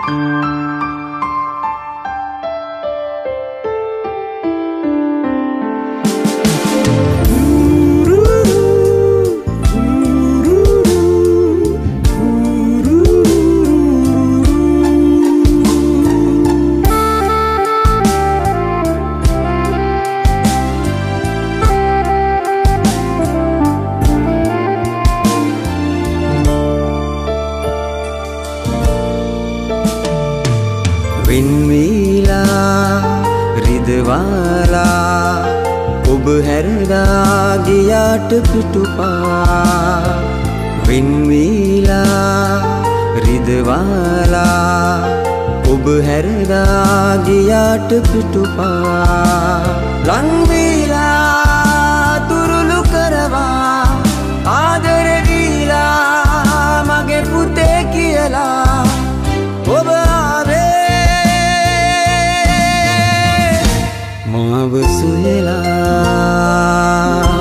පිටුපා වින්වීලා රිදවාලා ඔබ හැරලා ගියාට පිටුපා ලංවීලා තුරුළු කරවා ආදර දීලා මගේ පුතේ කියලා ඔබ ආවේ මාව සුයලා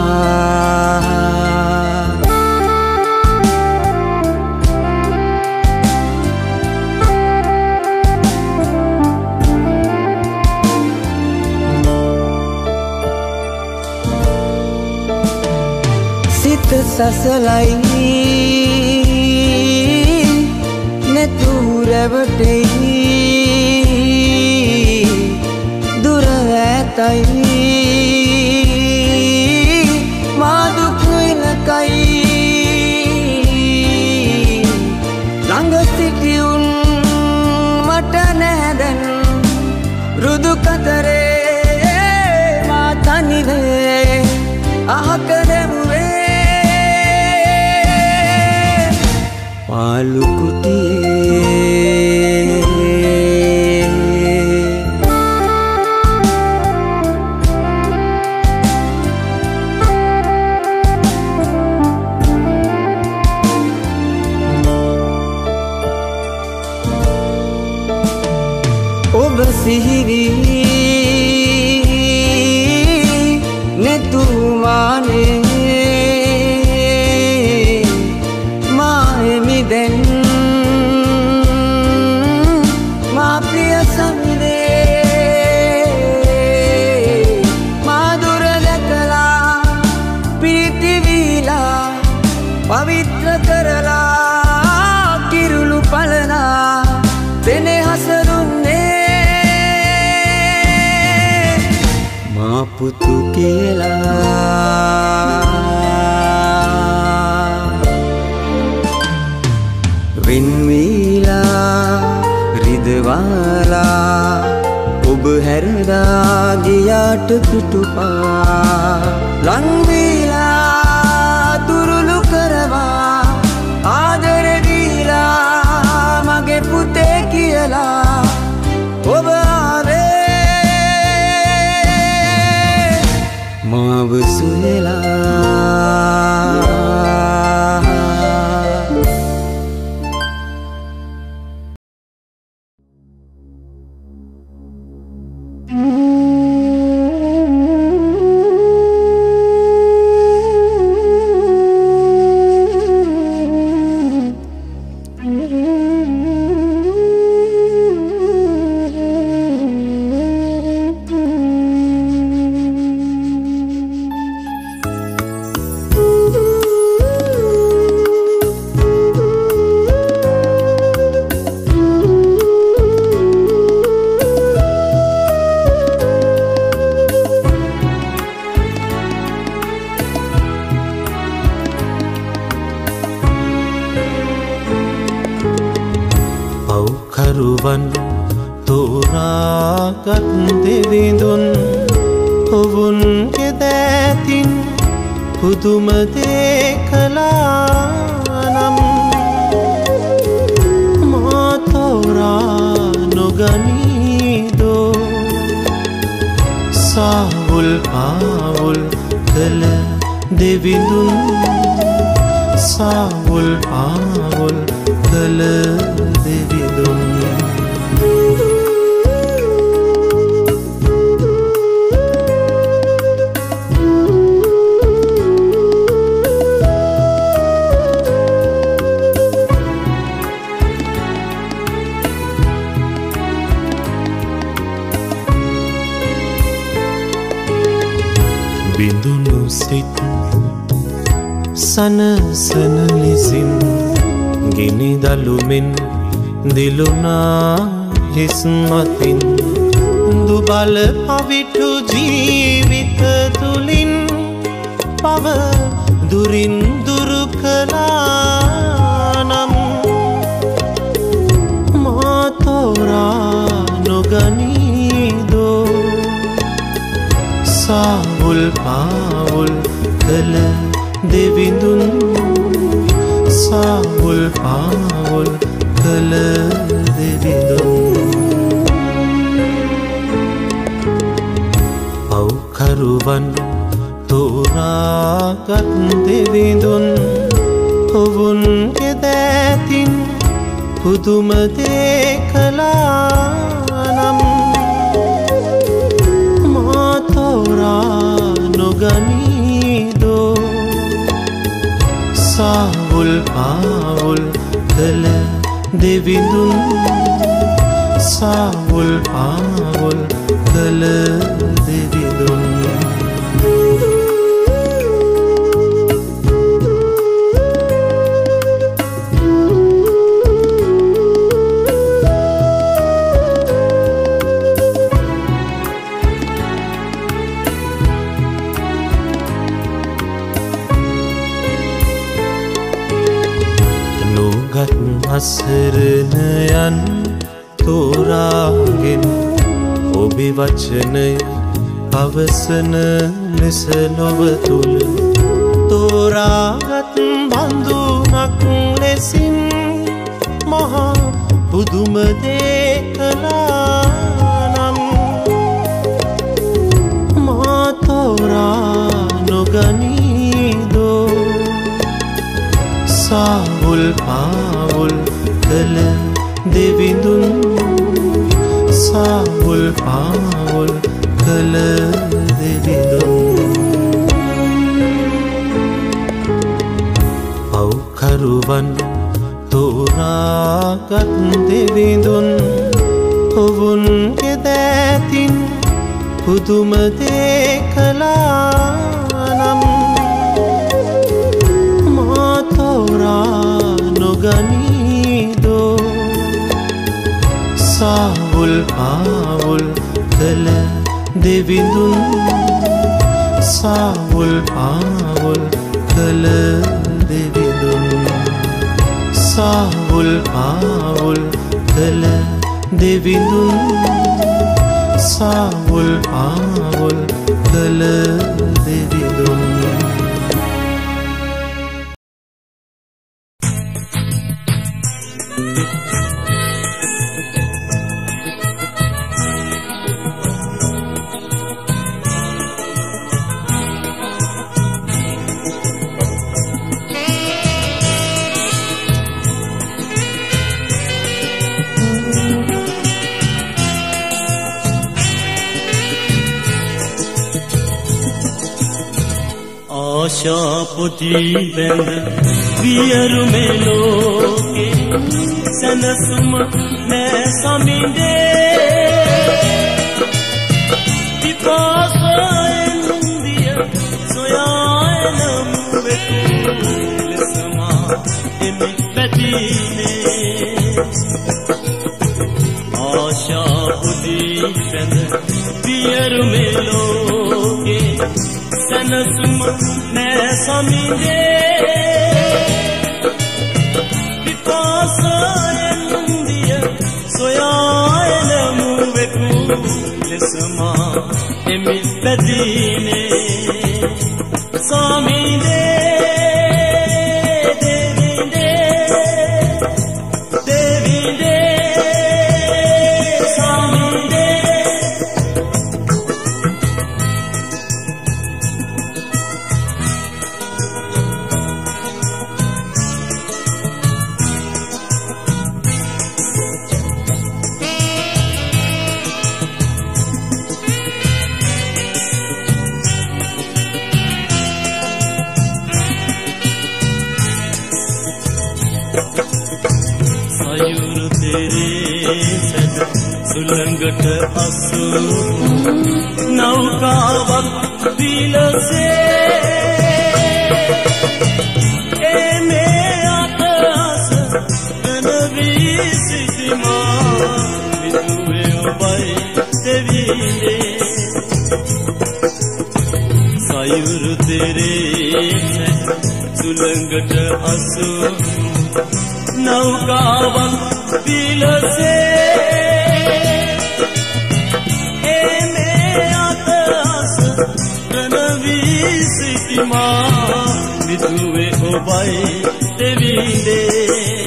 සසලයි නැතුරවටෙයි දුර ඇතයි මාදුක් නොයනකයි ළඟ සිටියුන් මට නැදැන් රුදු කතරේ මා තනිවේ අහක දැමුවේ පාලු කුටියේ ඔබ සිහිවී නැතුමානේ දැන් මා ප්‍රිය සමිදේ මා දුර දැකලා පිරිතිවිලා පවිත්‍ර කරලා කිරුළු පලනා සෙනෙහස දුන්නේ මා පුතු කියලා වින්වීලා රිදවාලා ඔබ හැරලා ගියාට පිටුපා ලංවීලා තුරුළු කරවා ආදර දීලා මගේ පුතේ කියලා ඔබ ආවේ මාව සුයලා තෝරාගත් දෙවිඳුන් ඔවුන් ගෙදෑතින් පුදුම දේ කළා නම් මා තෝරා නොගනීදෝ සාවුල් පාවුල් කළ දෙවිඳුන් සාවුල් පාවුල් කළ දෙවිඳුන් බිඳුණු සිත් සනසන ලෙසින් ගිනි දළුමින් දිලුනා හිස් මතින් දුබල පවිටු ජීවිත තුලින් පව දුරින් දුරු කළා නම් මා තෝරා නොගනීදෝ සාවුල් පාවුල් කළ දෙවිඳුන් සාවුල් පාවුල් කළ දෙවිඳුන් පව්කරුවන් තෝරාගත් දෙවිඳුන් ඔවුන්ගේ දෑතින් පුදුම දේ කළා නම් මා තෝරා නොගනීදෝ සාවුල් පාවුල් කළ දෙවිඳුන් සාවුල් පාවුල් කළ දෙවිඳුන් අසරණයන් තෝරාගෙන ඔබේ වචනය පවසන ලෙස නොව තුල තෝරාගත් බඳුනක් ලෙසින් මහා පුදුම දේ කළා නම් මා තෝරා නොගනීදෝ සාවුල් පාවුල් කළ දෙවිඳුන් සාවුල් පාවුල් කළ දෙවිඳුන් පව්කරුවන් තෝරාගත් දෙවිඳුන් ඔවුන්ගේ දෑතින් පුදුම දේ කළා නම් මා තෝරා නොගනීදෝ සාවුල් පාවුල් කළ දෙවිඳුන් සාවුල් පාවුල් කළ දෙවිඳුන් සාවුල් පාවුල් කළ දෙවිඳුන් සාවුල් පාවුල් කළ දෙවිඳුන් ආශාපොටි බැඳ වියරු මේ ලෝකේ සනසුම නෑ සමිඳේ පිපාසයෙන් දිය සොයායනම් වෙතු ලෙසමා එමි පැතිනේ ආශාපොටි බැඳ වියරු මේ ලෝකේ සනසුම නෑ සමිඳේ පිපාසයෙන් දිය සොයායනමු වෙකු ලෙසමා එමි පැතිනේ සමිඳේ සුළඟට අසු නෞකාවක් විලසේ මේ අතස වෙනවී සිටිමා මිදුවේ ඔබයි දෙවිනේ සයුරු තෙරේ සුළඟට අසු නෞකාවක් විලසේ මේ අතස වෙනවී සිටිමා මිදුවේ ඔබයි දෙවිනේ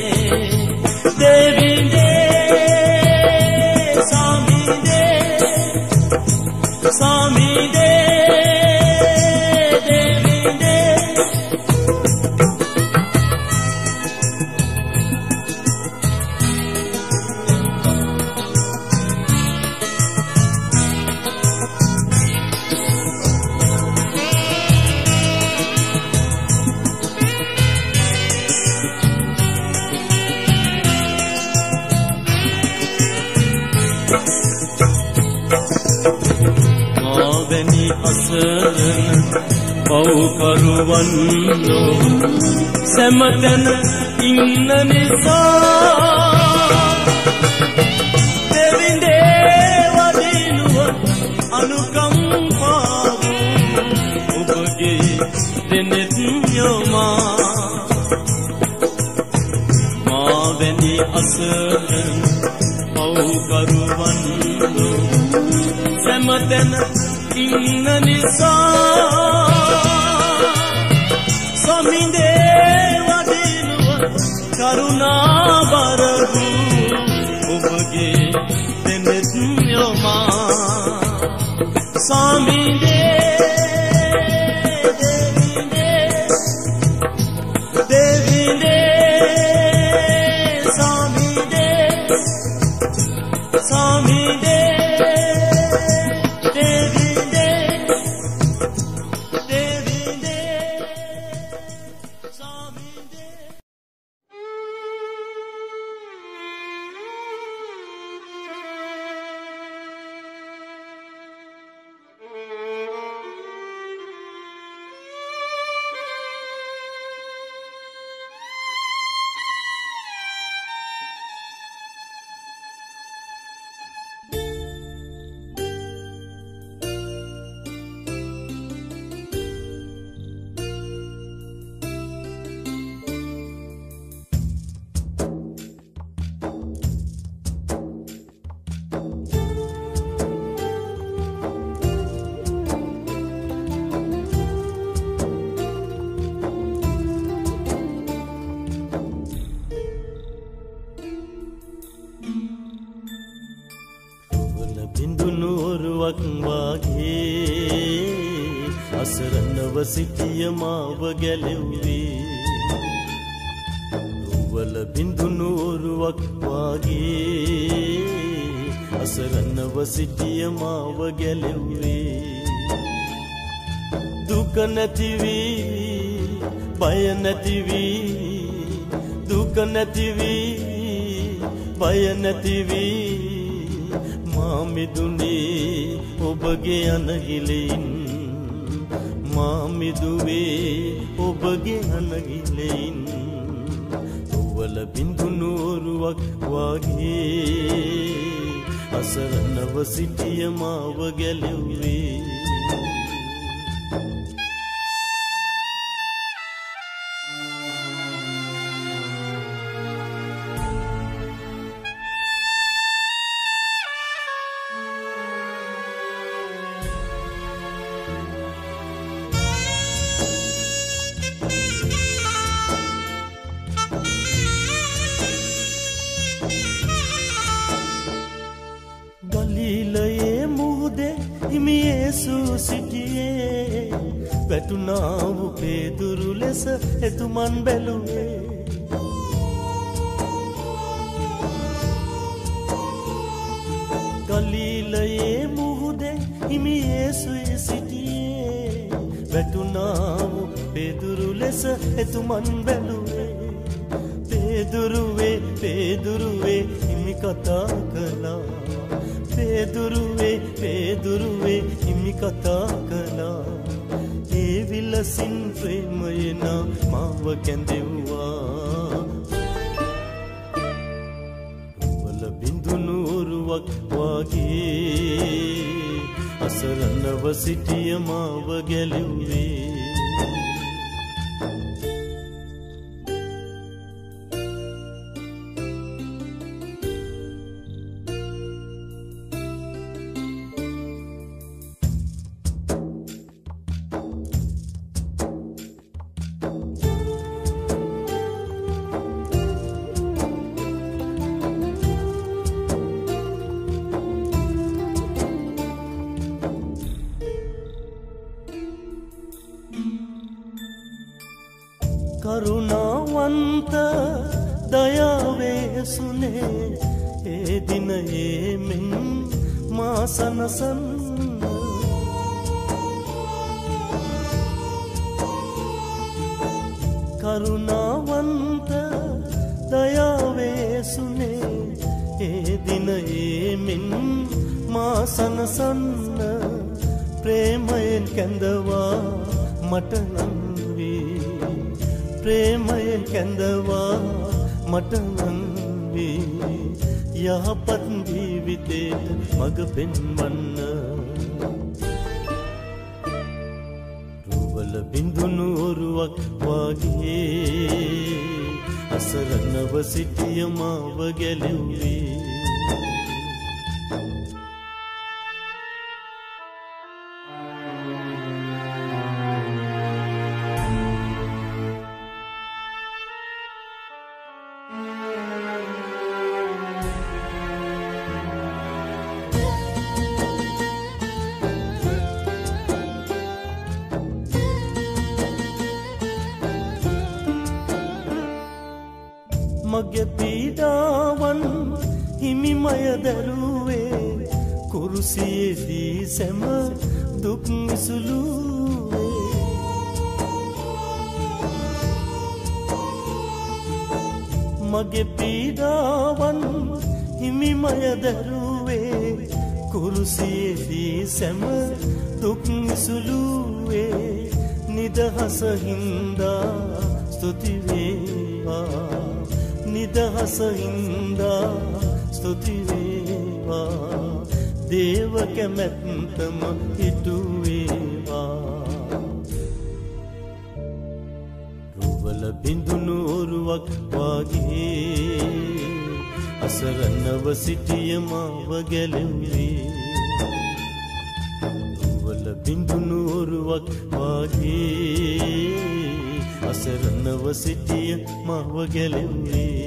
දෙවිනේ සාමිනේ සාමිනේ පව්කරුවන්නෝ සැමතැන ඉන්න නිසා දෙවිඳේ වදිනුව අනුකම්පාව ඔබගේ දෙනෙත් යොමා මා වැනි අසරණ පව්කරුවන්නෝ සැමතැන ඉන්න නිසා සමිඳේ වදිනුව කරුණාබර වූ ඔබගේ දෙනෙත් යොමා සමිඳේ දෙවිඳේ සමිඳේ සමිඳේ අසරණව සිටිය මාව ගැලෙව්වේ රුවල බිඳුණු ඔරුවක් වාගේ අසරණව සිටිය මාව ගැලෙව්වේ දුක නැති වී බය නැති වී දුක නැති වී බය නැති වී මා මිදුනේ ඔබගේ අනගිලෙන් මා මිදුවේ ඔබගේ අනගිලෙන් රුවල බිඳුණු ඔරුවක් වාගේ අසරණව සිටිය මාව ගැලෙව්වේ ගලිලයේ මුහුදේ හිමි යේසුස් සිටියේ වැටුණා වූ පේදුරු ලෙස එතුමන් බැලුවේ ගලිලයේ මුහුදේ හිමි යේසුස් සිටියේ වැටුණා වූ පේදුරු ලෙස එතුමන් බැලුවේ පේදුරුවේ හිමි කතා කළා පේදුරුවේ හිමි කතා කළා ඒ විලසින් ප්‍රේමයන මාව කැඳෙව්වා රුවල බිඳුණු ඔරුවක් වාගේ අසරණව සිටිය මාව ගැලුවේ කරුණාවන්ත දයාවේ සුනේ ඒ දිනයේ මෙන් මා සනසන්න කරුණාවන්ත දයාවේ සුනේ ඒ දිනයේ මෙන් මා සනසන්න ප්‍රේමයෙන් කැඳවා මට නම් ප්‍රේමයෙන් කැඳවා මට නම් වී යහපත් ජීවිතේට මඟ පෙන්වන්න රුවල බිඳුණු ඔරුවක් වාගේ අසරණව සිටිය මාව ගැලුවේ මගේ පීඩාවන් හිමිමය දරුවේ කුරුසියේදී සැම දුක් විසුලුවේ මගේ පීඩාවන් හිමිමය දරුවේ කුරුසියේදී සැම දුක් විසුලුවේ නිදහස හින්දා ස්තුති වේවා නිදහස හින්දා ස්තුති වේවා දේව කැමැත්තම ඉටු වේවා රුවල බිඳුණු ඔරුවක් වාගේ අසරණව සිටිය මාව ගැලුවේ රුවල බිඳුණු ඔරුවක් වාගේ අසරණව සිටිය මාව ගැලුවේ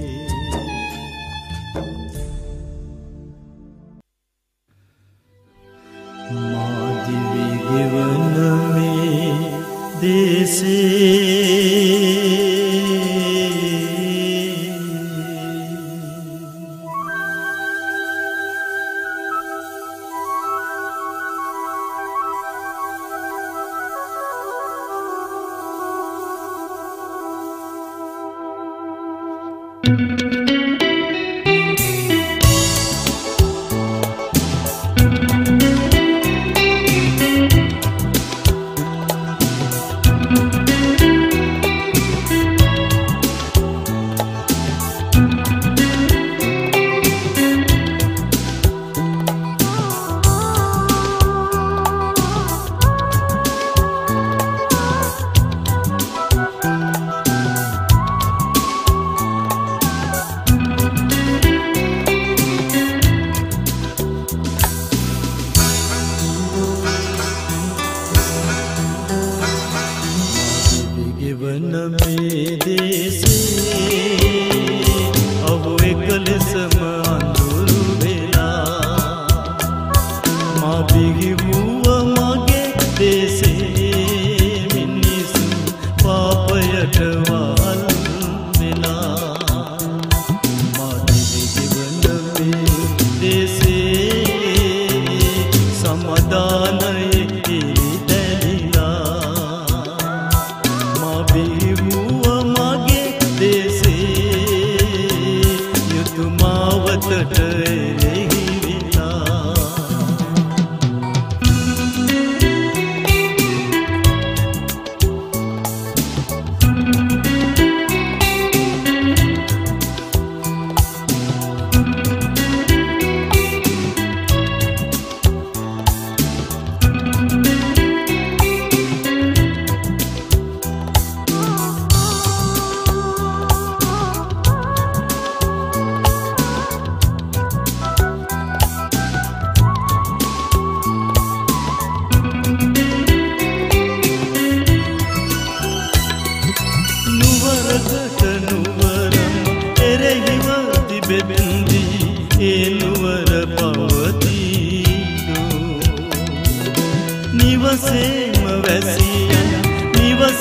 මා දිවි ගෙවන මේ දේශේ මාවතට එළෙහි වෙලා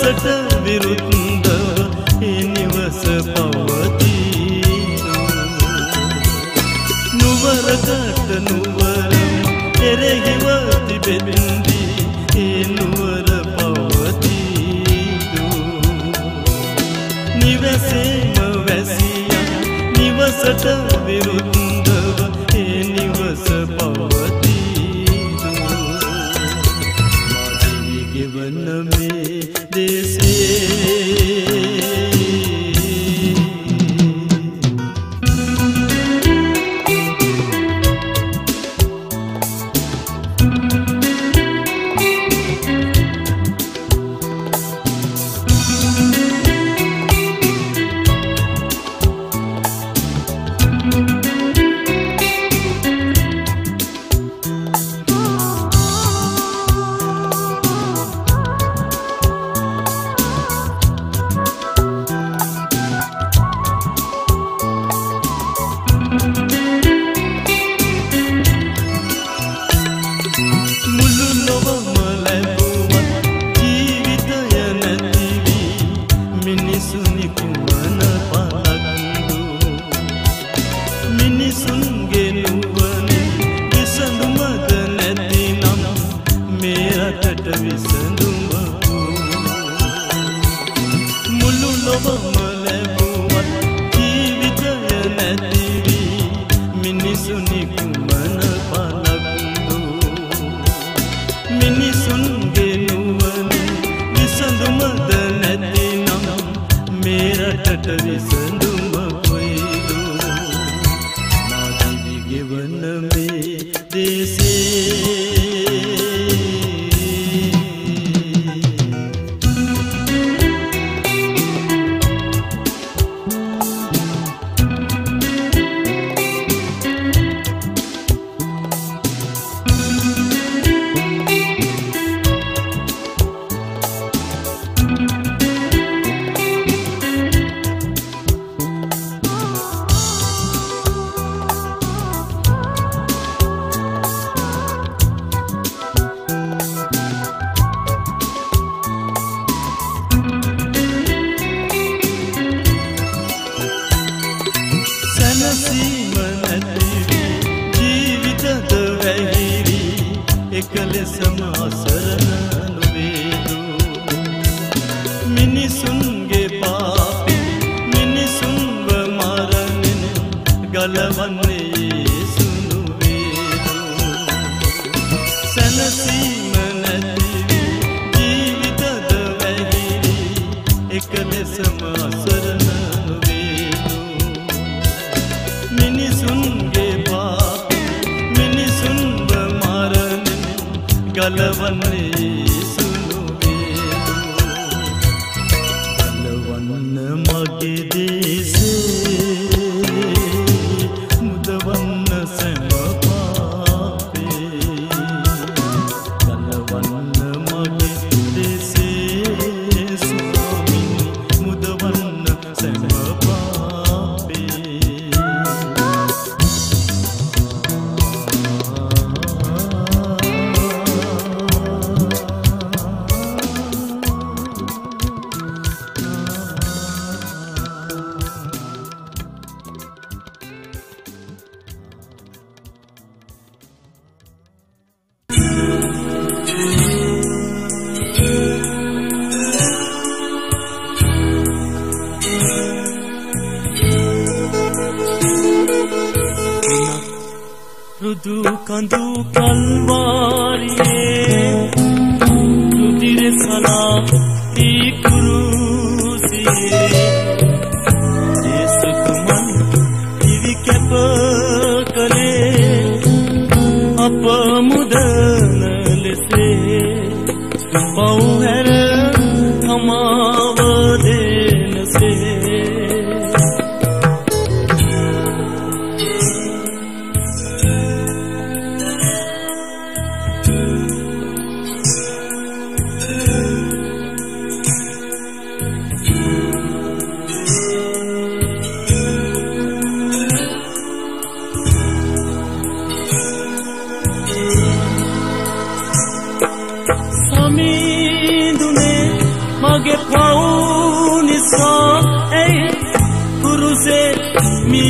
නිවසට විරුද්ධව ඒ නිවස පවතිනු නුවරකට නුවරම එරෙහිව තිබෙද්දී ඒ නුවර පවතිනු නිවසේම වැසියන් නිවසට විරුද්ධව ඒ නිවස පවතිනු මාදිවි ගෙවන මේ දේශේ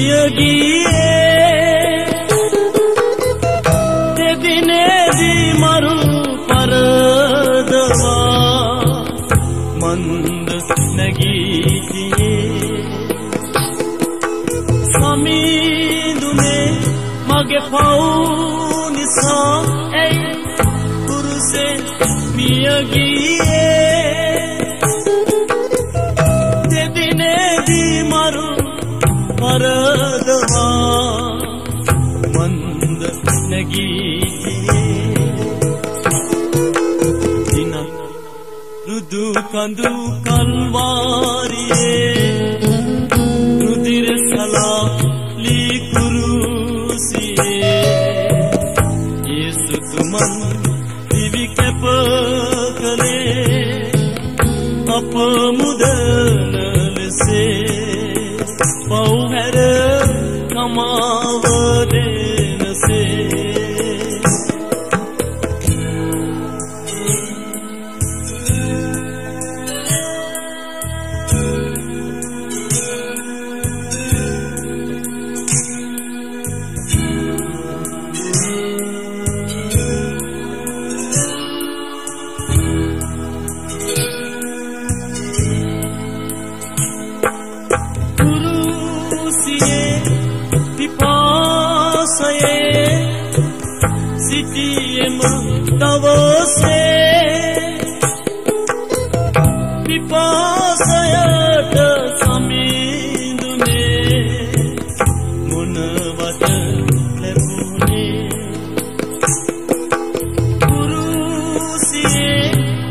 මියගියේ දෙදිනේදී මරු පරදවා මන්ද නැගී ගියේ සමීදුනේ මගේ පව් නිසා ඇයි පුරුසේ මියගියේ දෙදිනේදී මරු පරදවා මන්ද නැගී දිනක් රුදු කඳු කල්වාරියේ රුධිර සලා ලී කුරුසියේ යේසුතුමන් දිවි කැප කළේ අප මුදන ලෙසේ පව් හැර කමාව දෙනසේ දවසේ පිපාසයට සමිඳුනේ මොනවද ලැබුණේ කුරුසියේ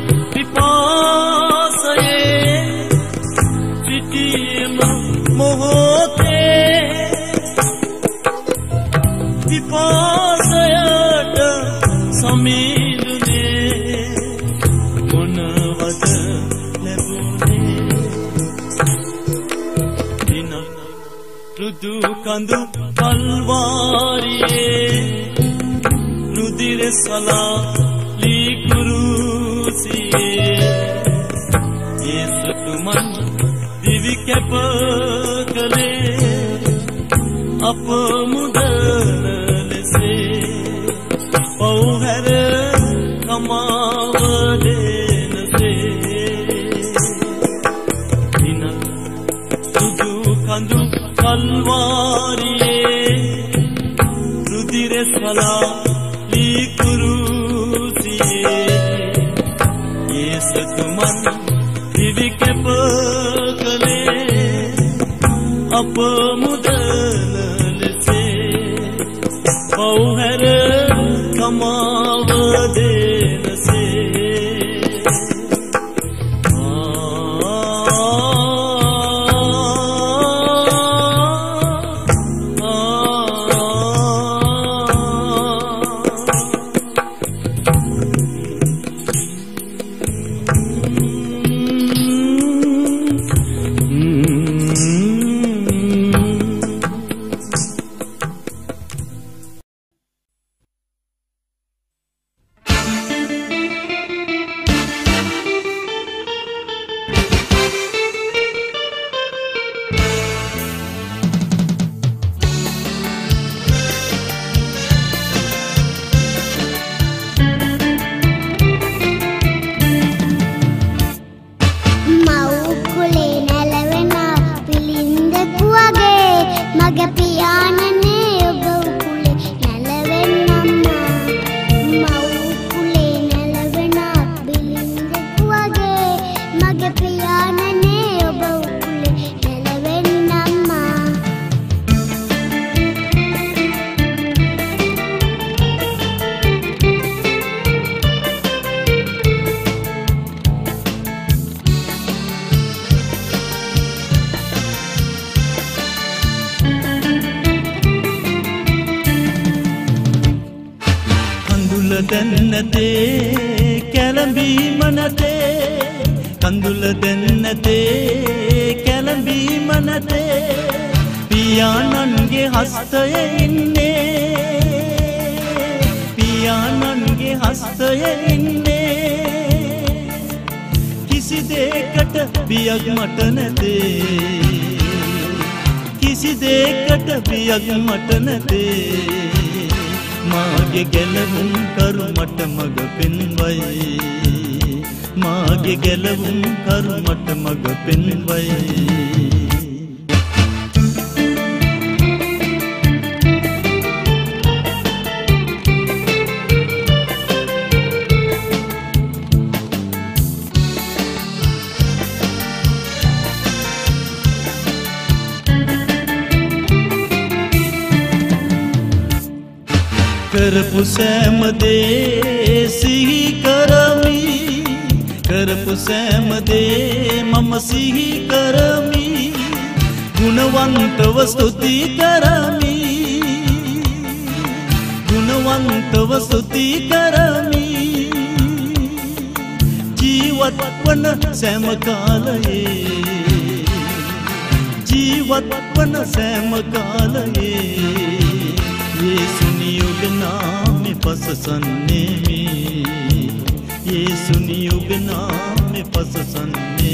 පිපාසයේ සිටියම මොහොතේ පිපාසයට සමිඳුනේ මොනවද ලැබුණේ දින රුදු කඳු කල්වාරියේ රුධිර සලා ලී කුරුසියේ යේසුතුමන් දිවි කැප කළේ අප මුදන ලෙසේ පව් හැර කමාව දෙනසේ දින රුදු කඳු කල්වාරියේ රුධිර සලා ලී කුරුසියේ යේසුතුමන් දිවි කැප කළේ අප මුදන ලෙසේ පව් හැර කමාව දෙනසේ දෙන්නතේ කැළඹීම නැතේ කඳුල දෙන්නතේ කැළඹීම නැතේ පියාණන්ගේ හස්තයේ ඉන්නේ පියාණන්ගේ හස්තයේ ඉන්නේ කිසි දෙයකට බියක් මට නැතේ කිසි දෙයකට බියක් මට නැතේ මාගේ ගැලවුම් කරු මට මග පෙන්වයි මාගේ ගැලවුම් කරු මට මග පෙන්වයි කරපු සෑම දේ සිහි කරමි කරපු සෑම දේ මම සිහි කරමි ගුණවන්තව ස්තුති කරමි ගුණවන්තව ස්තුති කරමි ජීවත් වන සෑම කාලයේ ජීවත් වන සෑම කාලයේ येसुनी युग नाम पससन्ने में येसुनी युग नाम पससन्ने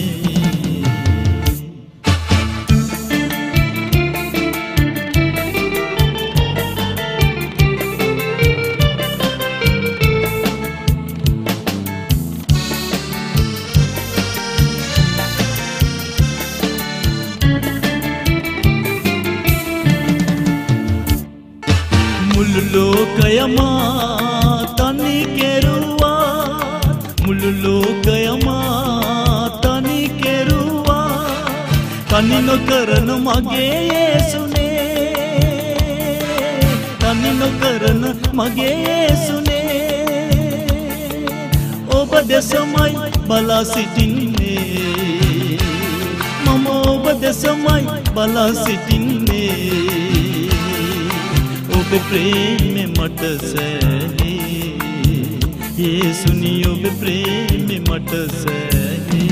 මුළු ලෝකයමා තනි කෙරුවා මුළු ලෝකයමා තනි කෙරුවා තනි නොකරන මගේ යේසුනේ තනි නොකරන මගේ යේසුනේ ඔබ දෙසමයි බලා සිටින්නේ මම ඔබ දෙසමයි බලා සිටින්නේ ඔබ ප්‍රේමෙ මට සෑහේ යේසුනි ඔබ ප්‍රේමෙ මට සෑහේ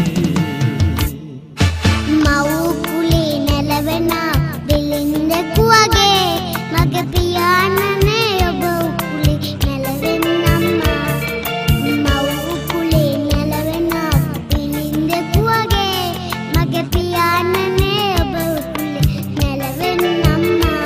මව් කුලේ නැලවෙන බිලින්දෙකුවගේ මගේ පියාණනේ ඔබ කුලේ නැලවෙන්නම්මා මව් කුලේ නැලවෙන බිලින්දෙකුවගේ මගේ පියාණනේ ඔබ කුලේ නැලවෙන්නම්මා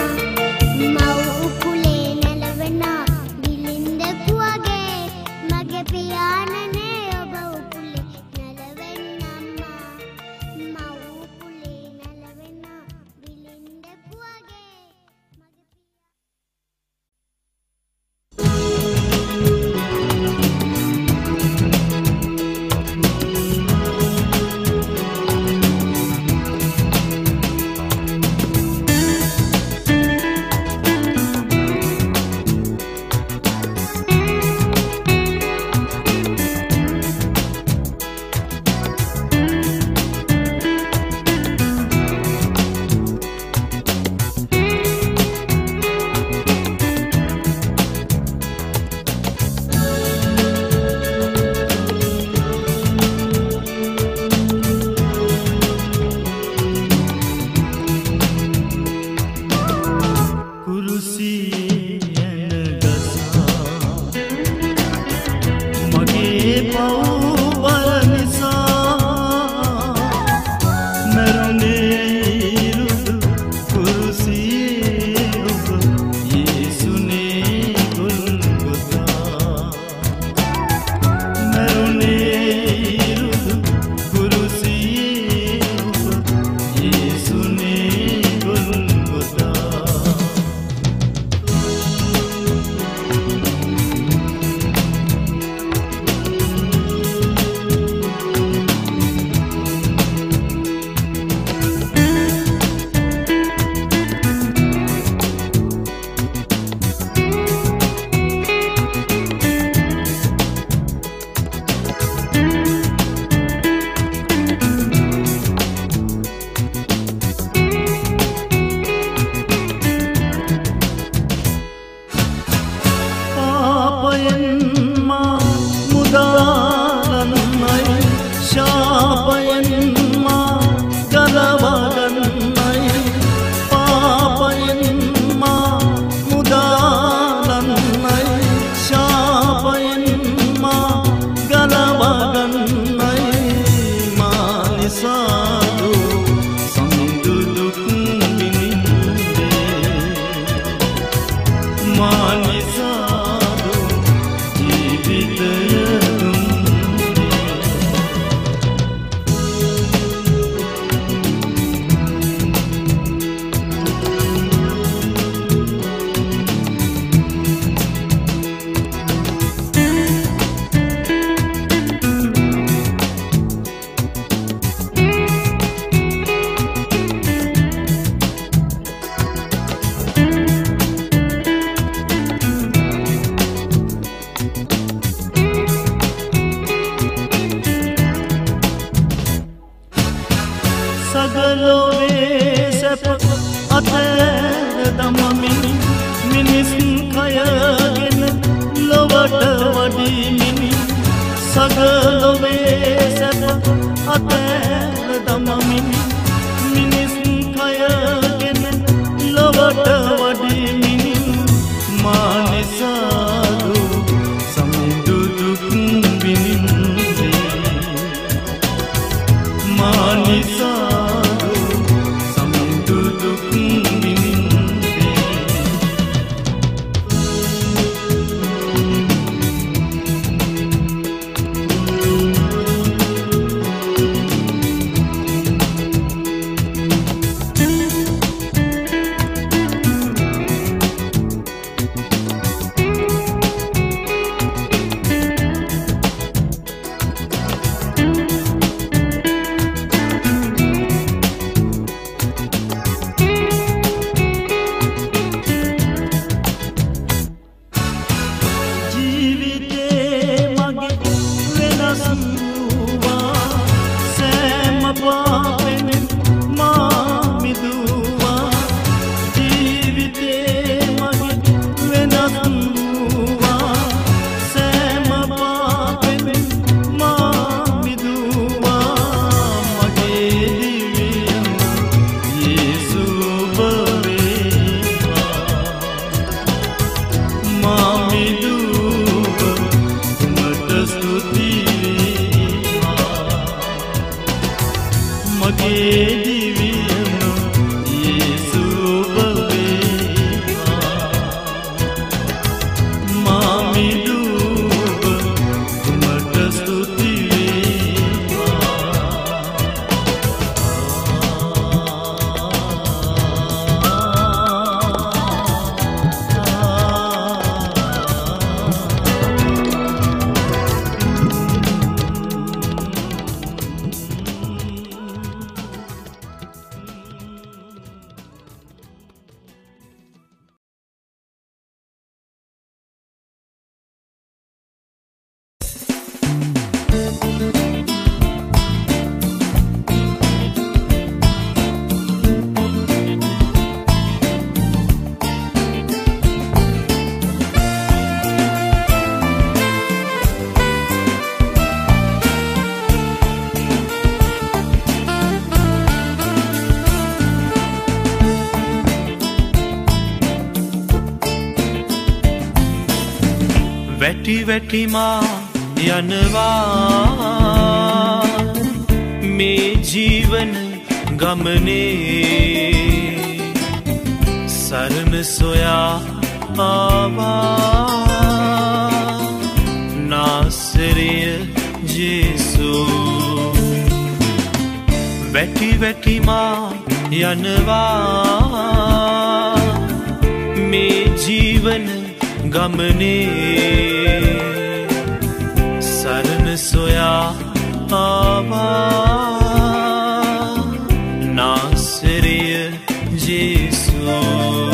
මානිසාදු ජීවිතය සගලොවේ සැප අතර දමමින් මිනිස් කයගෙන ලොවට වඩිමිනි සගලොවේ සැප අතර දමමින් මිනිස් කයගෙන ලොවට වඩිමිනි මානිසාදු සමුදු දුක් විඳින්නේ මානිසාදු සමුදු දුක් විඳින්නේ වැටි වැටි මා යනවා මේ ජීවන ගමනේ සරණ සොයා ආවා නාසරිය ජේසුස් වැටි වැටි මා යනවා මේ ජීවන ගමනේ සරණ සොයා ආවා නාසරිය ජේසුස්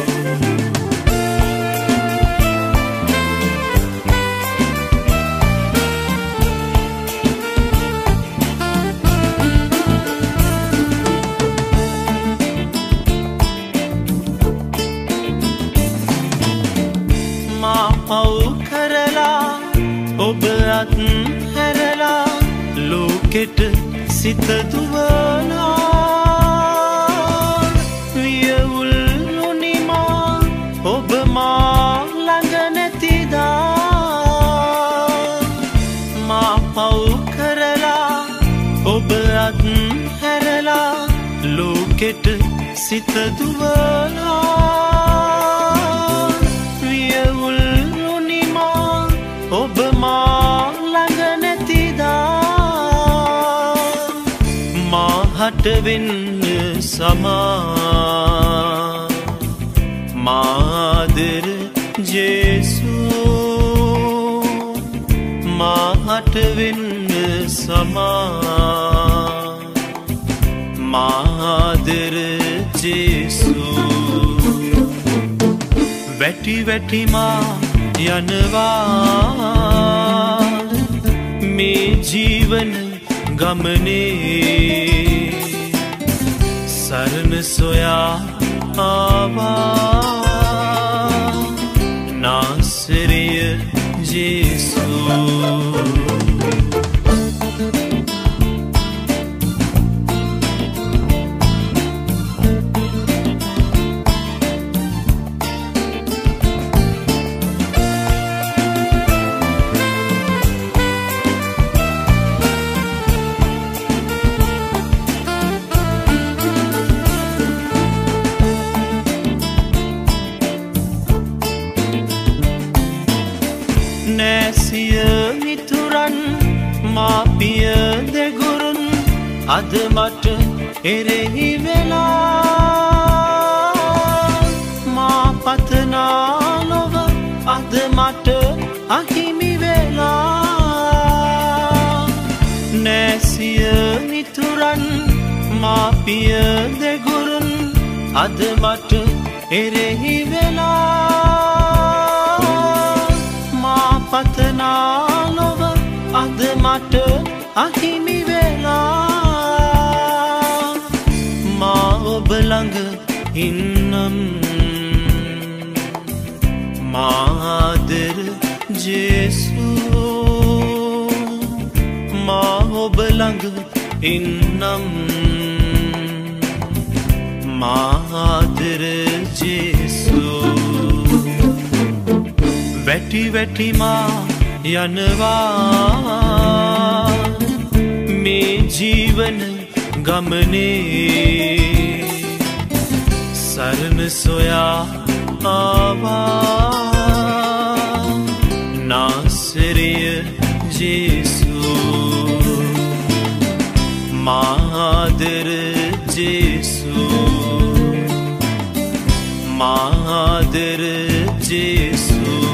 ඔබ අත්හැරලා ලෝකෙට සිත දුවනා වියවුල් නොනිමා ඔබ මා ළඟ නැතිදා මා පව් කරලා ඔබ අත්හැරලා ලෝකෙට සිත දුවනා මාහට වෙන්න සමා මාදර ජේසුස් මාහට වෙන්න සමා මාදර ජේසුස් වැටි වැටි මා යනවා මේ ජීවන ගමනේ සරණ සොයා ආවා නාසරිය ජේසුස් නැසිය මිතුරන් මාපිය දෙගුරුන් අද මට එරෙහි වෙලා මා පතනා නොව අද මට අහිමි වෙලා නැසිය මිතුරන් මාපිය දෙගුරුන් අද මට එරෙහි වෙලා පතනා නොව අද මට අහිමි වෙලා මා ඔබ ළඟ ඉන්නම් මාදර ජේසුස් මා ඔබ ළඟ ඉන්නම් මාදර ජේසුස් වැටි වැටි මා යනවා මේ ජීවන ගමනේ සරණ සොයා ආවා නාසරිය ජේසුස් මාදර ජේසුස් මාදර ජේසුස්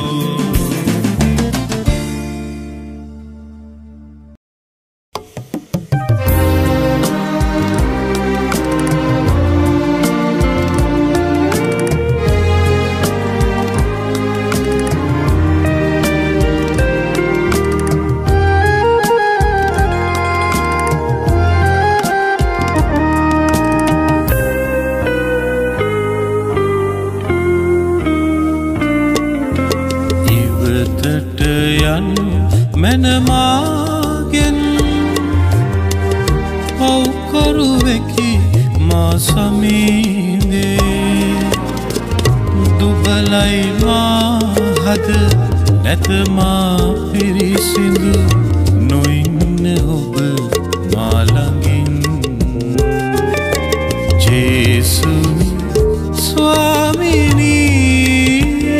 මැනමාගෙන් පව්කරුවෙකි මා සමීදේ දුබලයි මා හද නැතමා පිරිසිදු නොඉන්න ඔබ මා ළඟින් ජේසු ස්වාමිනී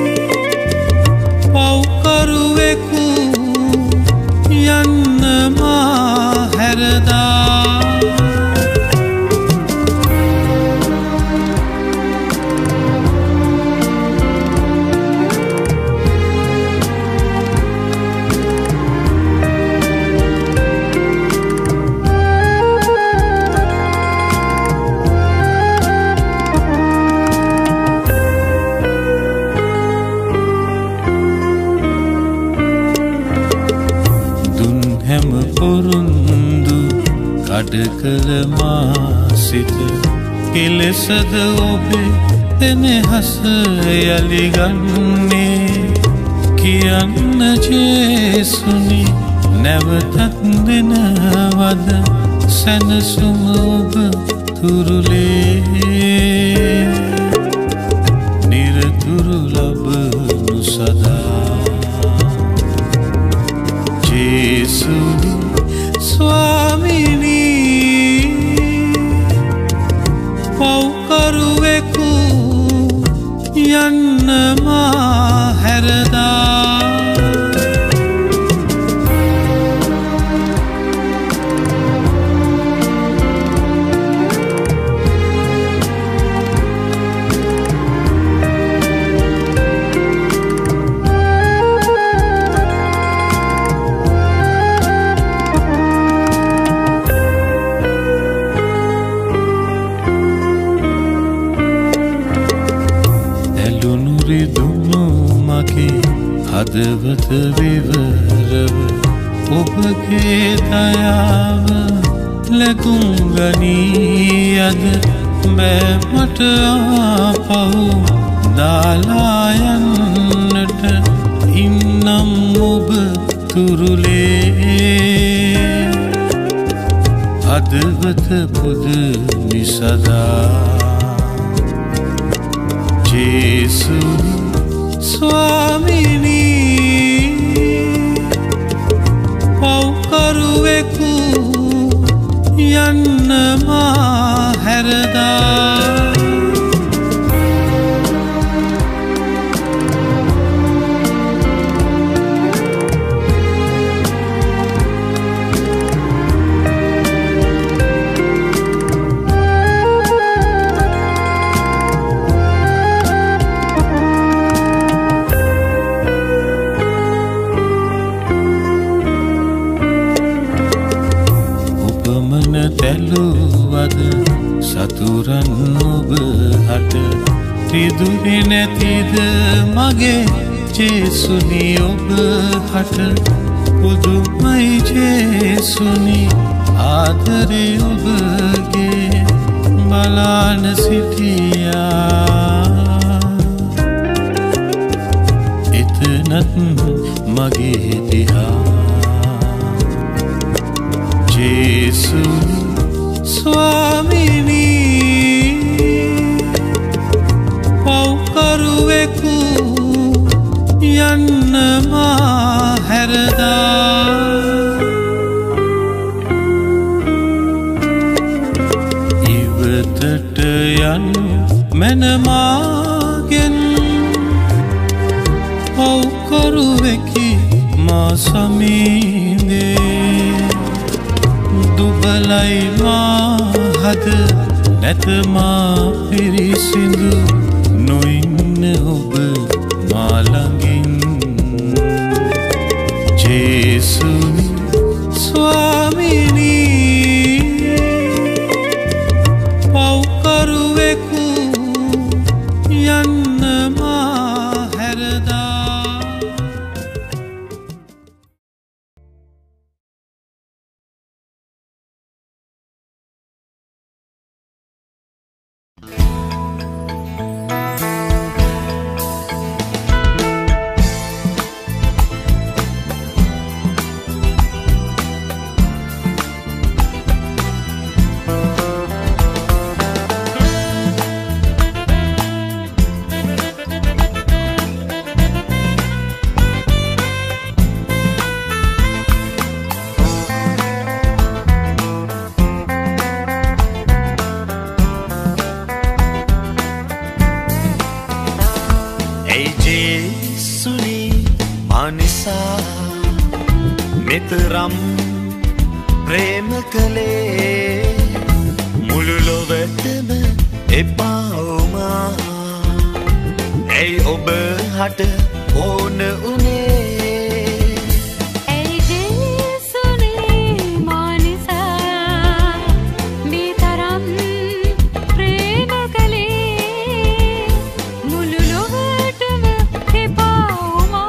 පව්කරුවෙකු යන්න මා හැරදා කළ මා සිත කෙලෙසද ඔබේ දෙනෙහස යලිගන්නේ කියන්න ජේසුනි නැවතත් දෙනවද සැනසුම ඔබ තුරුලේ නිරතුරු ලබනු සදා ජේසුනි ස්වාමිනී පව්කරුවෙකු යන්න මා හැරදා පිදුණු මගේ හදවත විවරව ඔබගේ දයාව ලැබුම් ගනී අද බෑ මට ආපහු දාලා යන්නට ඉන්නම් ඔබ තුරුලේ හදවත පුදුමි සදා ජේසුනි ස්වාමිනී පව්කරුවෙකු යන්න මා හැරදා තැලුවද සතුරන් ඔබ හට රිදුනේ නැතිද මගේ ජේසුනි ඔබ හට පුදුමයි ජේසුනි ආදරේ ඔබගේ බලාන සිටියා එතනත් මගේ දිහා ජේසුනි ස්වාමිනී පව්කරුවෙකු යන්න මා හැරදා ඉවතට යන්න මැනමාගෙන් පව්කරුවෙකි මා සමීදේ දුබලයි මා හද නැත මා පිරිසිදු නොඉන්න ඔබ මා ළඟින් ජේසුනි ස්වාමිනී පව්කරුවෙකු යන්න මා හැරදා මෙතරම් ප්‍රේම කළේ මුළු ලොවටම එපාවුමා ඇයි ඔබ හට ඕන උනේ ඇයි ජේසුනි මා නිසා මෙතරම් ප්‍රේම කළේ මුළු ලොවටම එපාවුමා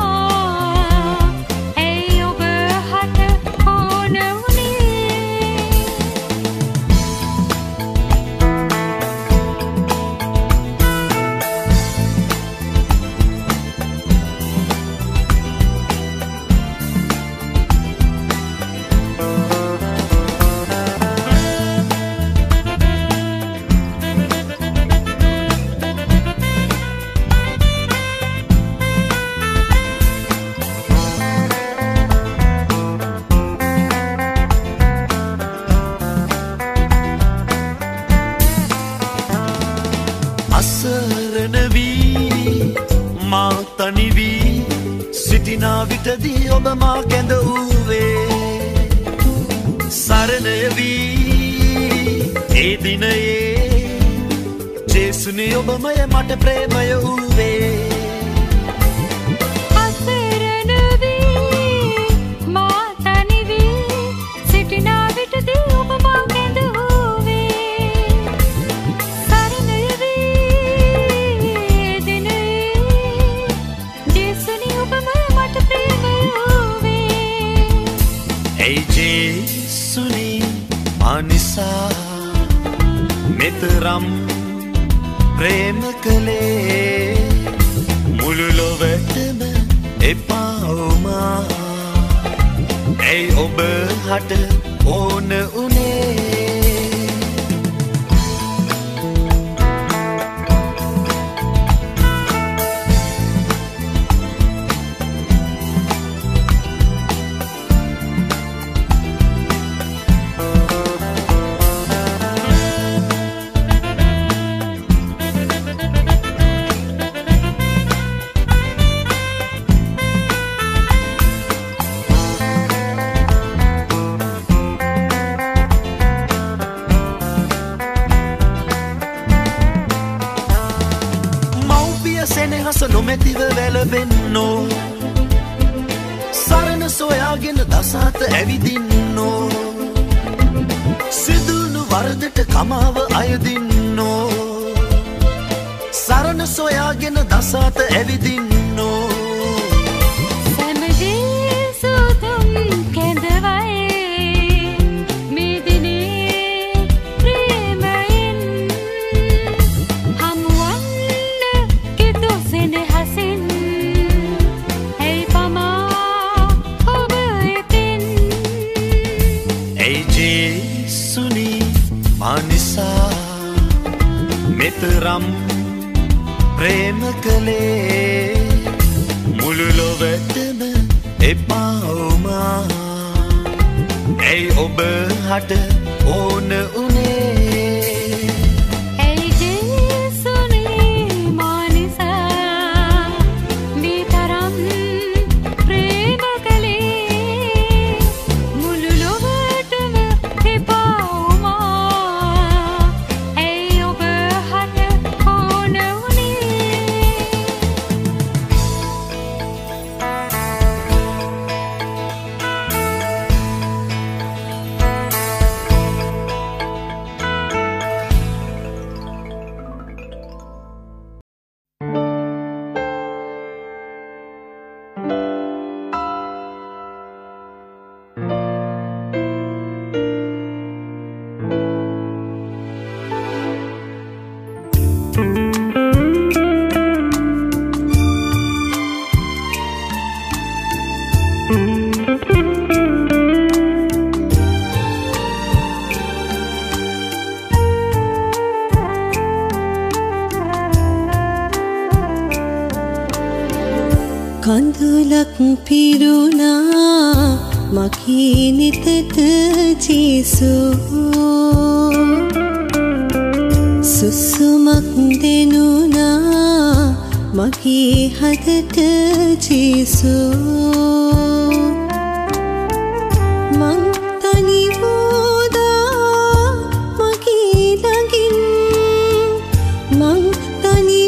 අසරණ වී මා තනි වී සිටිනා විටදී ඔබ මා කැඳ වූවේ සරණය වී ඒ දිනයේ ජේසුනි ඔබමය මට ප්‍රේමය වූවේ අසරණ වී මා තනි වී සිටිනා විටදී ඔබ මා කැඳ වූවේ සරණය වී නිසා මෙතරම් ප්‍රේම කළේ මුළු ලොවටම එපා වුණා ඇයි ඔබ හට ඕන උනේ නොමැතිව වැළපෙන්නෝ සරණ සොයාගෙන දසාත ඇවිදින්නෝ සිදුණු වරදට කමාව අයදින්නෝ සරණ සොයාගෙන දසාත ඇවිදින්නෝ මෙතරම් ප්‍රේම කළේ මුළු ලොවටම එපා වුණා ඇයි ඔබ හට ඕන උනේ කඳුලක් පිරුණා මගේ නිතට ජේසුස් සුසුමක් දෙනුණා මගේ හදට ජේසුස් මං තනි වූදා මගේ ළඟින් මං තනි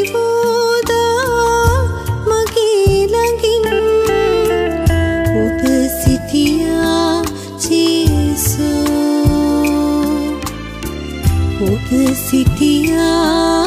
සිටියා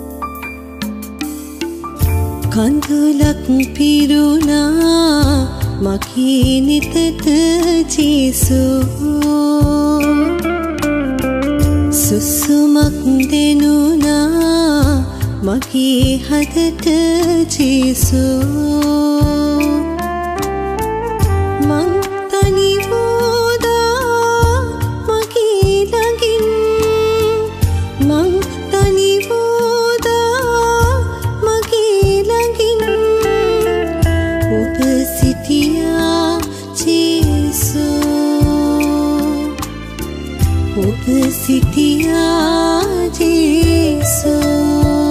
කඳුලක් පිරුණා මගේ නිතට ජේසුස් සුසුමක් දෙනුනා මගේ හදට ජේසුස් මං තනි වූදා මගේ ළඟින් මං තනි වූදා මගේ ළඟින් ඔබ සිටියා ජේසුස් ඔබ සිටියා ජේසුස්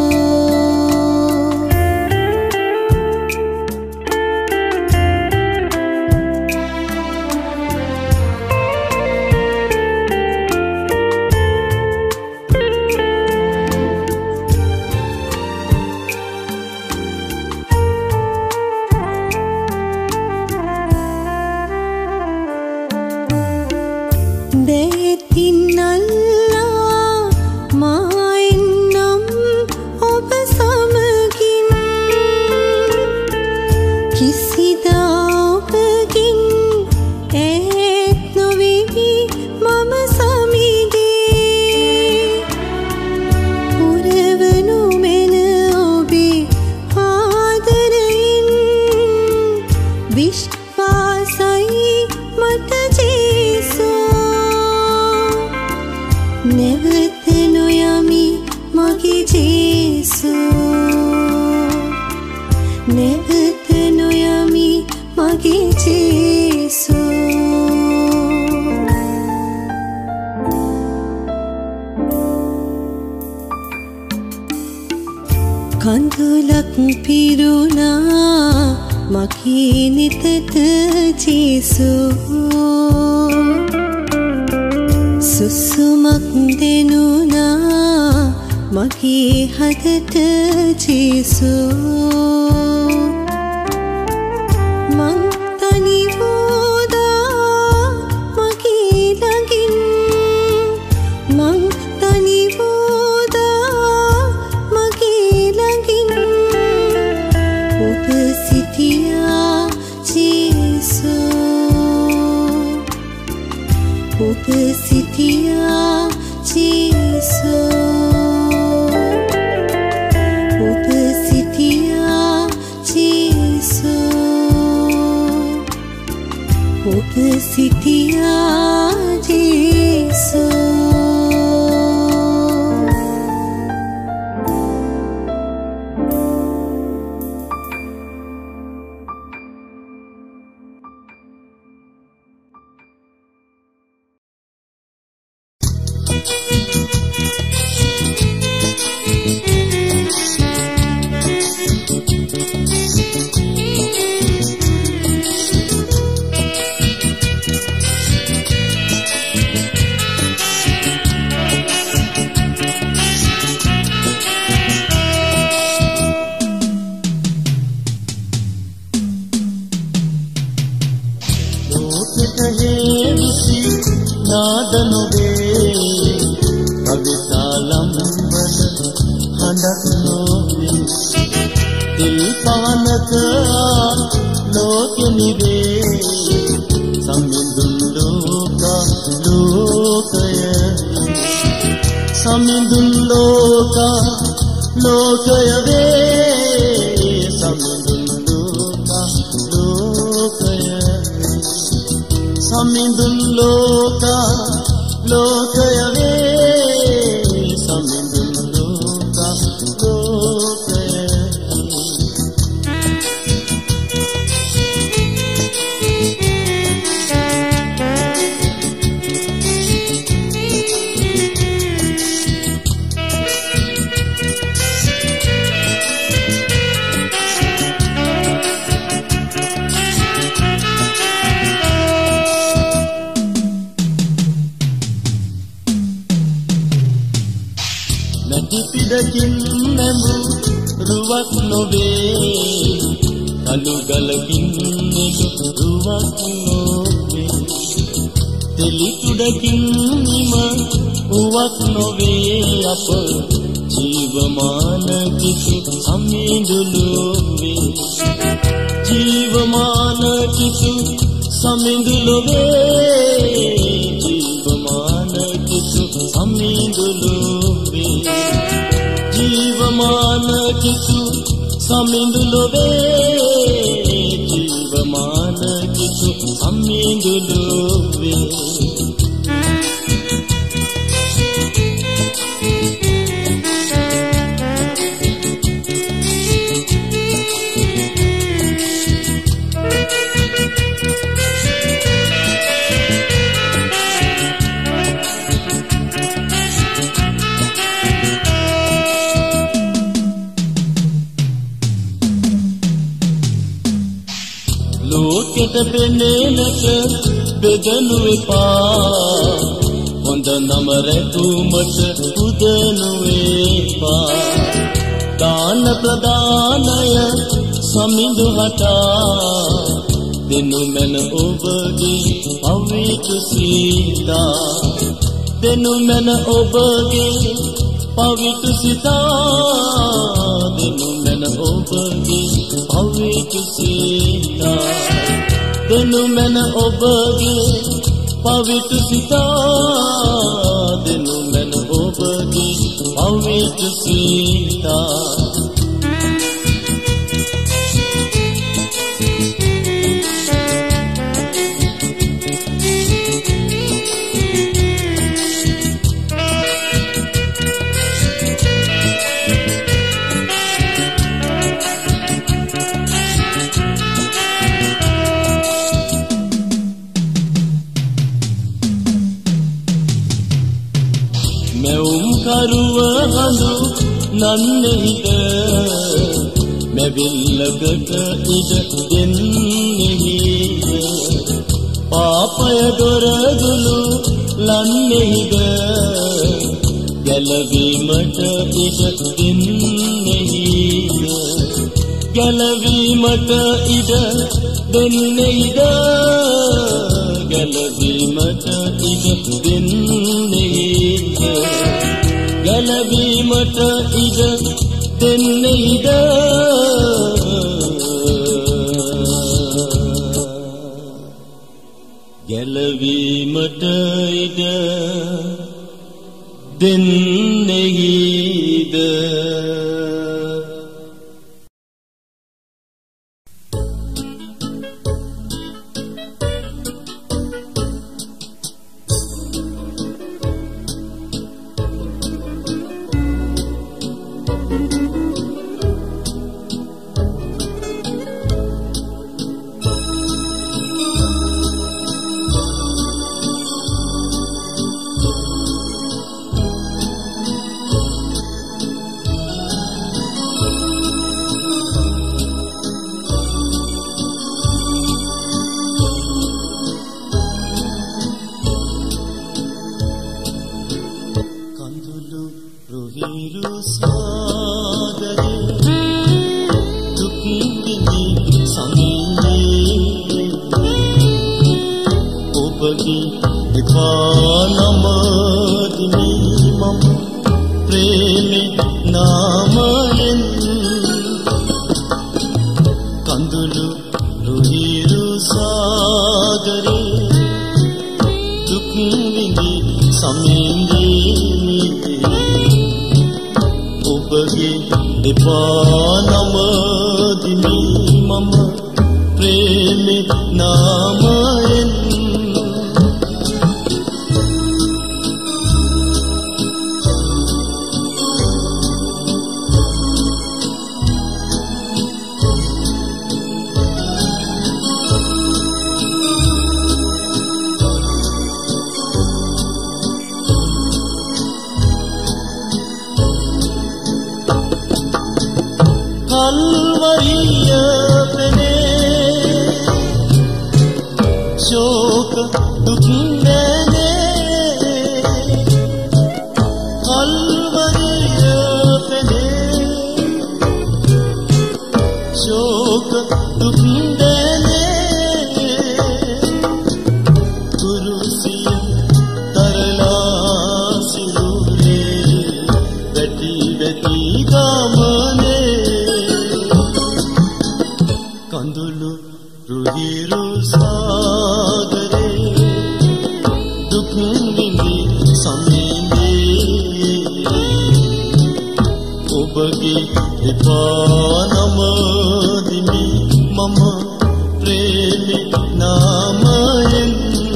කඳුලක් පිරුණා මගේ නිතට ජේසුස් සුසුමක් දෙනුනා මගේ හදට ජේසුස් මං තනි වූදා මගේ ළඟින් මං තනි වූදා මගේ ළඟින් ඔබ සිටියා ජේසුස් ඔබ සිටියා ජේසුස් ඔබ සිටියා ජේසුස් ඔබ සිටියා ජේසුස් කිසු සමිඳුලොවේ ජීවමාන කිසු සමිඳුලොවේ ජීවමාන කිසු සමිඳුලොවේ ජීවමාන කිසු සමිඳුලොවේ ලෝකෙට පෙනෙන්නට බෙදනු එපා හොඳ නම රැකුමට උදනු එපා දාන ප්‍රදානය සමිඳු හටා දෙනු මැන ඔබගේ පවිතු සීතා දෙනු මැන ඔබගේ පවිතු සිතා දෙනු මැන ඔබගේ පවිතු සිතා දෙනු මැන ඔබගේ පවිතු සිතා දෙනු මැන ඔබගේ පවිතු සිතා කරුව හඳු නන්නෙහිද මෙවිල්ලකට ඉඩ දෙන්නෙහිද පාපය දොරදුලු ලන්නෙහිද ගැලවීමට ඉඩ දෙන්නෙහිද ගැලවීමට ඉඩ දෙන්නෙහිද ගැලවීමට ඉඩ දෙන්නෙහිද ගැලවීමට ඉඩ දෙන්නෙහිද ගැලවීමට ඉඩ දෙන්නෙහිද Kandulu ruhiru සාගරේ දුක් නිවි සමිඳේ ඔබගේ දෙපා නම දිමි මම ප්‍රේමී නාමයෙන්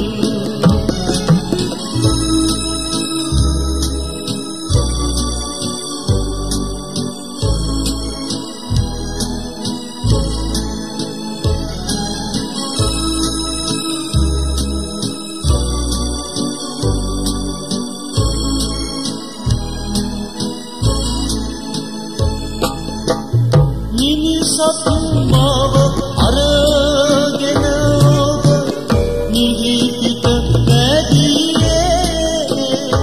සත්මාව අරගෙන ඔබ නිවිපිට පැදියේ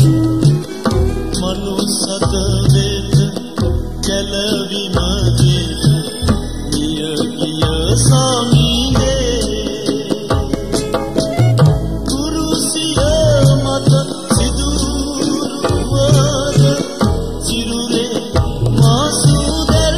මනුස්සත වෙත කැලවිම දෙත මිය ගිය සමිඳේ කුරුසිය මත සිදුරුවද සිරුරේ මාසුදල්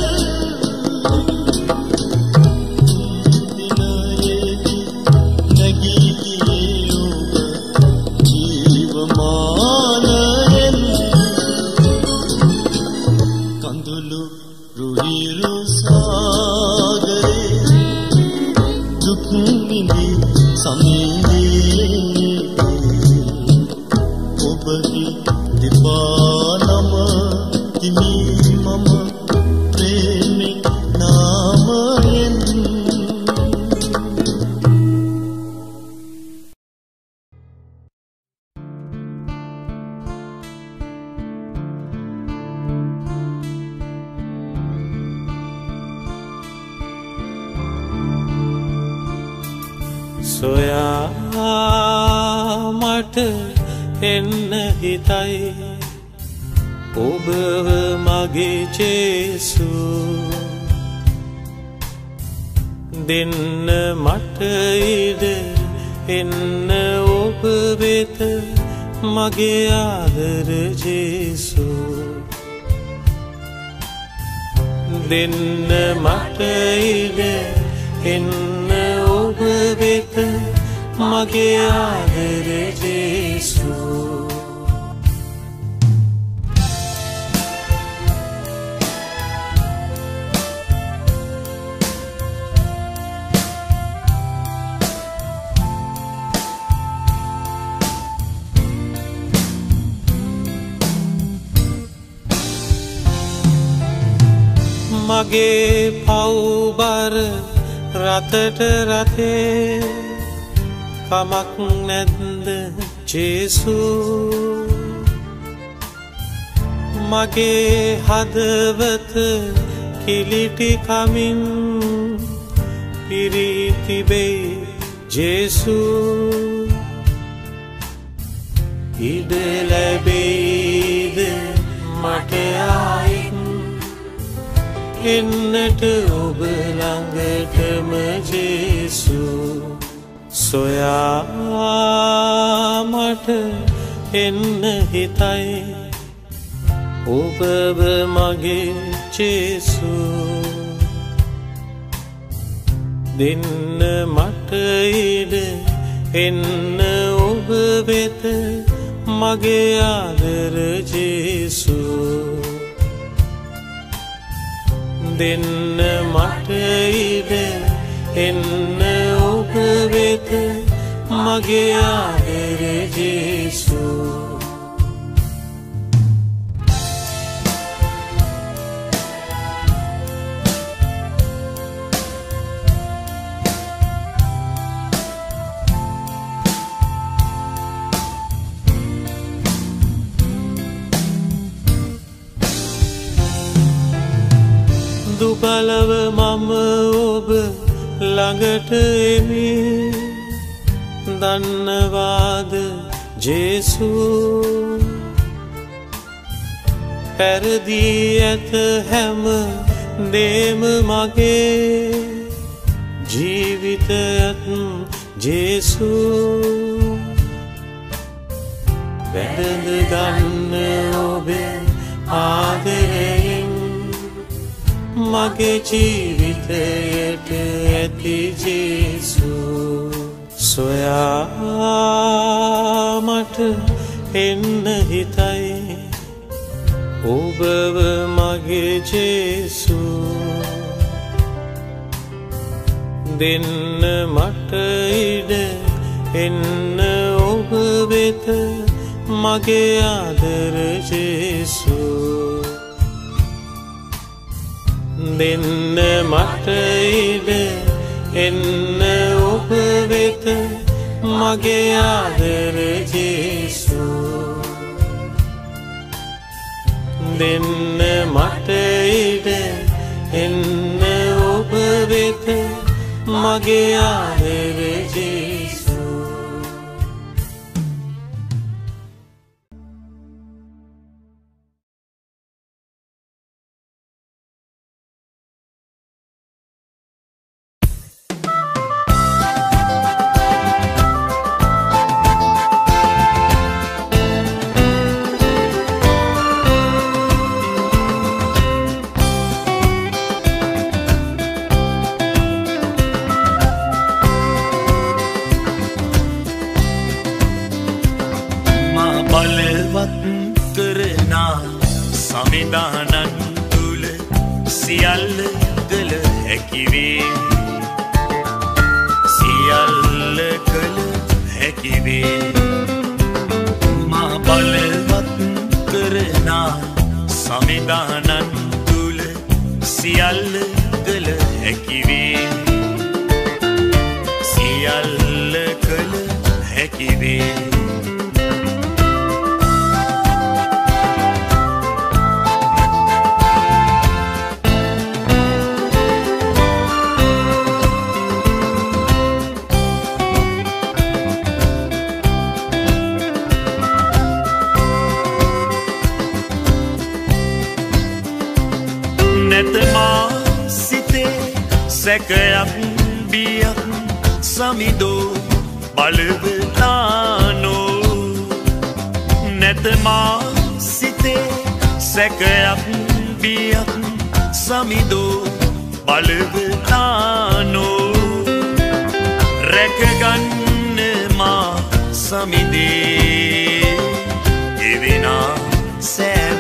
සොයා මට එන්න හිතයි ඔබව මගේ ජේසු දෙන්න මට ඉඩ එන්න ඔබ වෙත මගේ ආදර ජේසු දෙන්න මට ඉඩ එන්න ඔබ වෙත මගේ ආදර ජේසු මගේ පව්බර රතට රතේ කමක් නැද්ද ජේසු මගේ හදවත කිලිටි කමින් පිරී තිබේ ජේසු ඉඩ ලැබෙයිද මට ආයිත් එන්නට ඔබ ළඟටම ජේසු සොයා මට එන්න හිතයි ඔබව මගේ ජේසු දෙන්න මට ඉඩ එන්න ඔබ වෙත මගේ ආදර ජේසු දෙන්න මට ඉඩ එන්න ඔබ වෙත මගේ ආදර ජේසු දුබලව මම ඔබ ළඟට එමි දන්නවාද ජේසු පැරදී ඇත හැම දේම මගේ ජීවිතයත් ජේසු වැළඳ ගන්න ඔබේ ආදරයෙන් මගේ ජීවිත හිතයට ඇති ජේසු සොයා මට එන්න හිතයි ඔබව මගේ ජේසු දෙන්න මට ඉඩ එන්න ඔබ වෙත මගේ ආදර ජේසු දෙන්න මට ඉඩ එන්න ඔබ වෙත මගේ ආදර ජේසු දෙන්න මට ඉඩ එන්න ඔබ වෙත මගේ ආදර ජේසු සමිදානන් තුල සියල්ල කළ හැකිවේ සියල්ල කළ හැකිවේ මා බලවත් කරනා සමිදානන් තුල සියල්ල කළ හැකිවේ සියල්ල කළ හැකිවේ නැතමා සිතේ සැකයක් බියක් සමිදෝ බලවතානෝ නැතමා සිතේ සැකයක් බියක් සමිදෝ බලවතානෝ රැකගන්න මා සමිදේ එවෙනා සෑම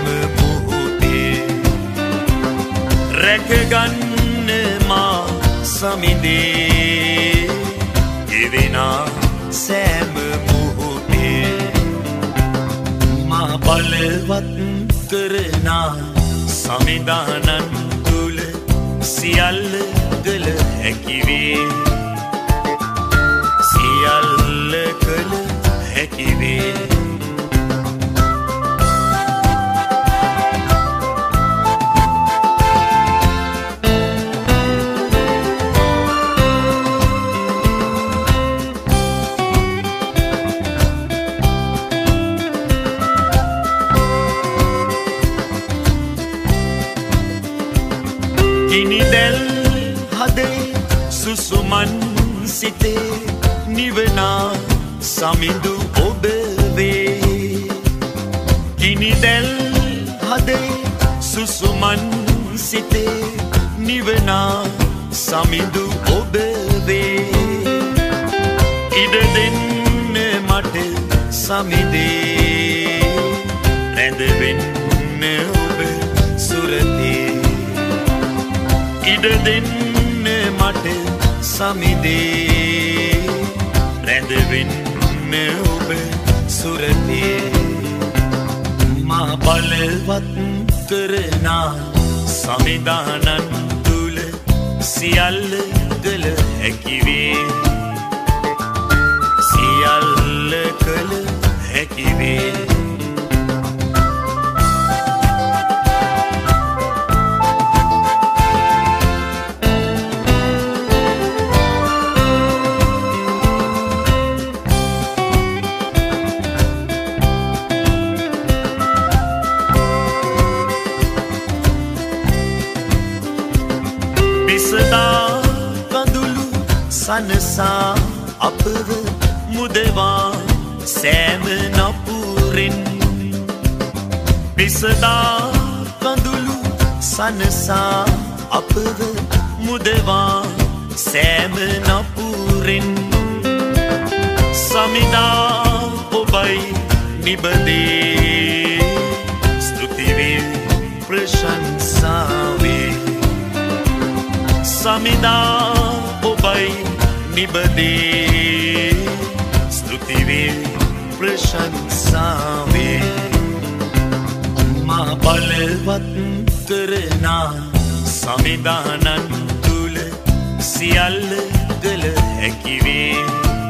රැකගන්න මා සමිදේ එවෙනා සෑම මොහොතේ මා බලවත් කරනා සමිදානන් තුල සියල්ල කළ හැකිවේ සියල්ල කළ හැකිවේ ගිනිදැල් හදේ සුසුමන් සිතේ නිවනා සමිඳු ඔබ වේ ගිනිදැල් හදේ සුසුමන් සිතේ නිවනා සමිඳු ඔබ වේ ඉඩ දෙන්න මට සමිදේ රැඳවෙන්න ඔබ සුරතේ ඉඩ දෙන්න මට සමිදේ රැඳවෙන්න ඔබ සුරතේ මා බලවත් කරනා සමිදානන් තුල සියල්ල කළ හැකිවේ සියල්ල කළ හැකිවේ සදා කඳුළු සනසා අපව මුදවා සෑම නපුරින් පිසදා කඳුළු සනසා අපව මුදවා සෑම නපුරෙන් සමිදා ඔබයි නිබදේ ස්තුතිවේ ප්‍රශංසාවේ සමිදා ඔබයි නිබදේ ස්තුතිවේ ප්‍රශංසාවේ මා බලවත් කරනා සමිදානන් තුල සියල්ල කළ හැකිවේ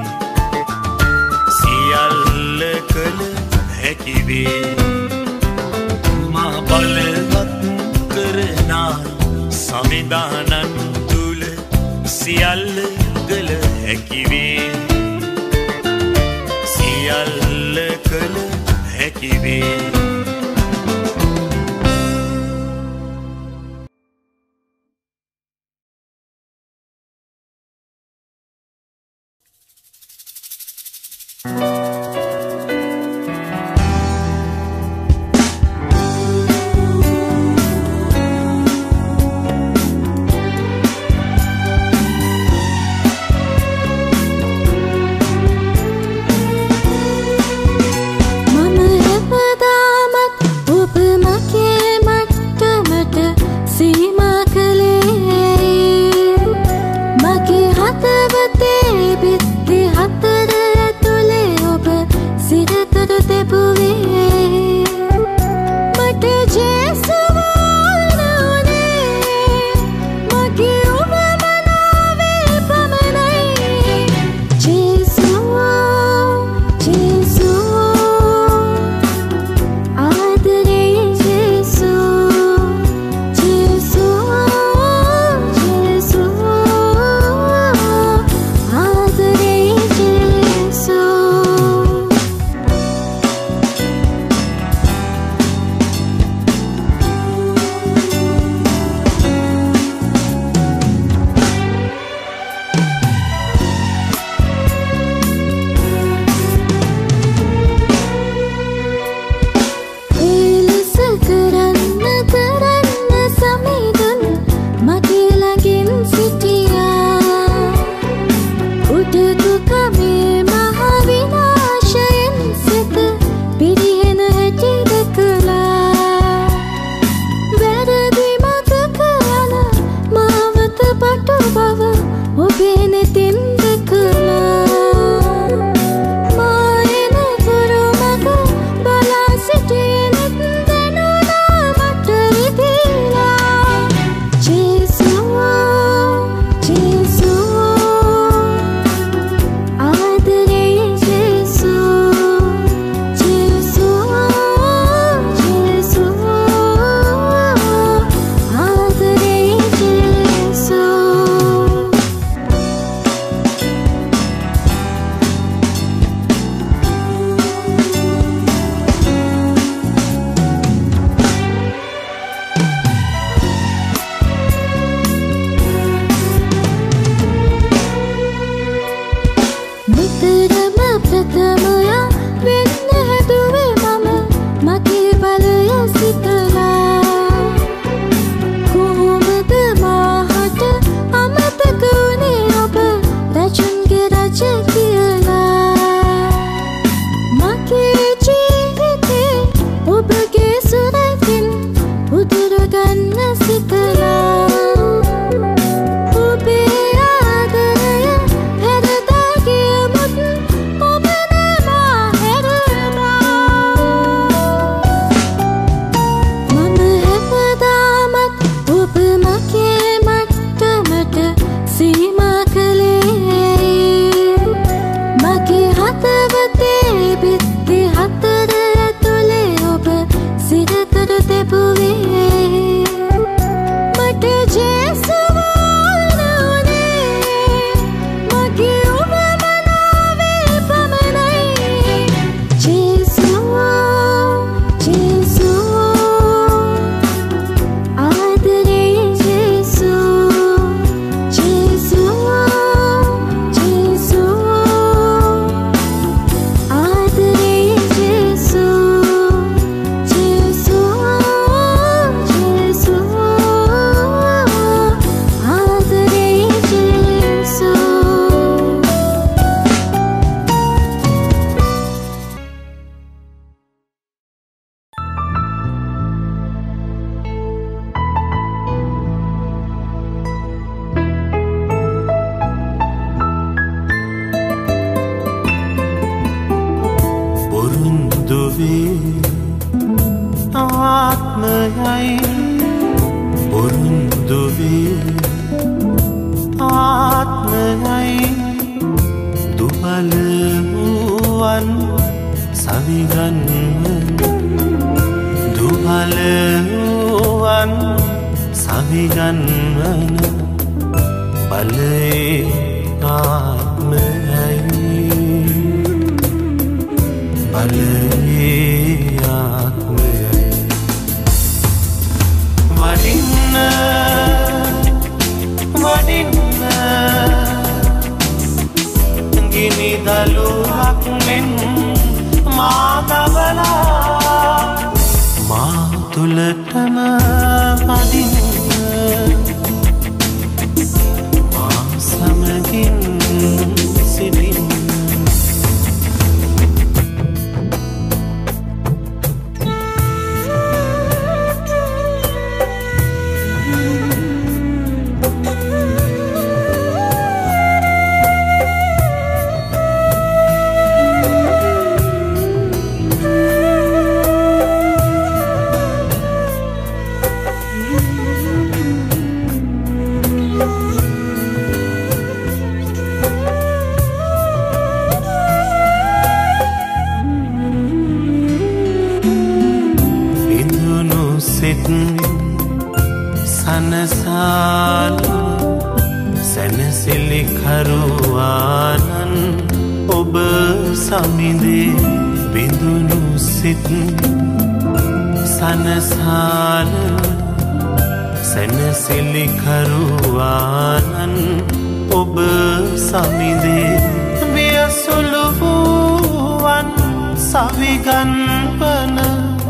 සියල්ල කළ හැකිවේ මා බලවත් කරනා සමිදානන් තුල සියල්ල කළ හැකිවේ සියල්ල කළ හැකිවේ මම හැමදාම වේ ආත්මයයි පුරුදු වේ ආත්මයයි දුබල වූවන් සවිගන්වන දුබල වූවන් සවිගන්වන බලයේ ආත්මයයි බලයේ ආත්මයයි වඩින්න වඩින්න ගිනි දලුවක් මෙන් මා තබලා මා තුළටම වඩින්න මා සමගින් සිටින්න සනසාල සැනසිලි කරුවානන් ඔබ සමිදේ බිඳුනු සිත් සනසාල සැනසිලි කරුවානන් ඔබ සමිදේ වියසුළු වූවන් සවිගන්වන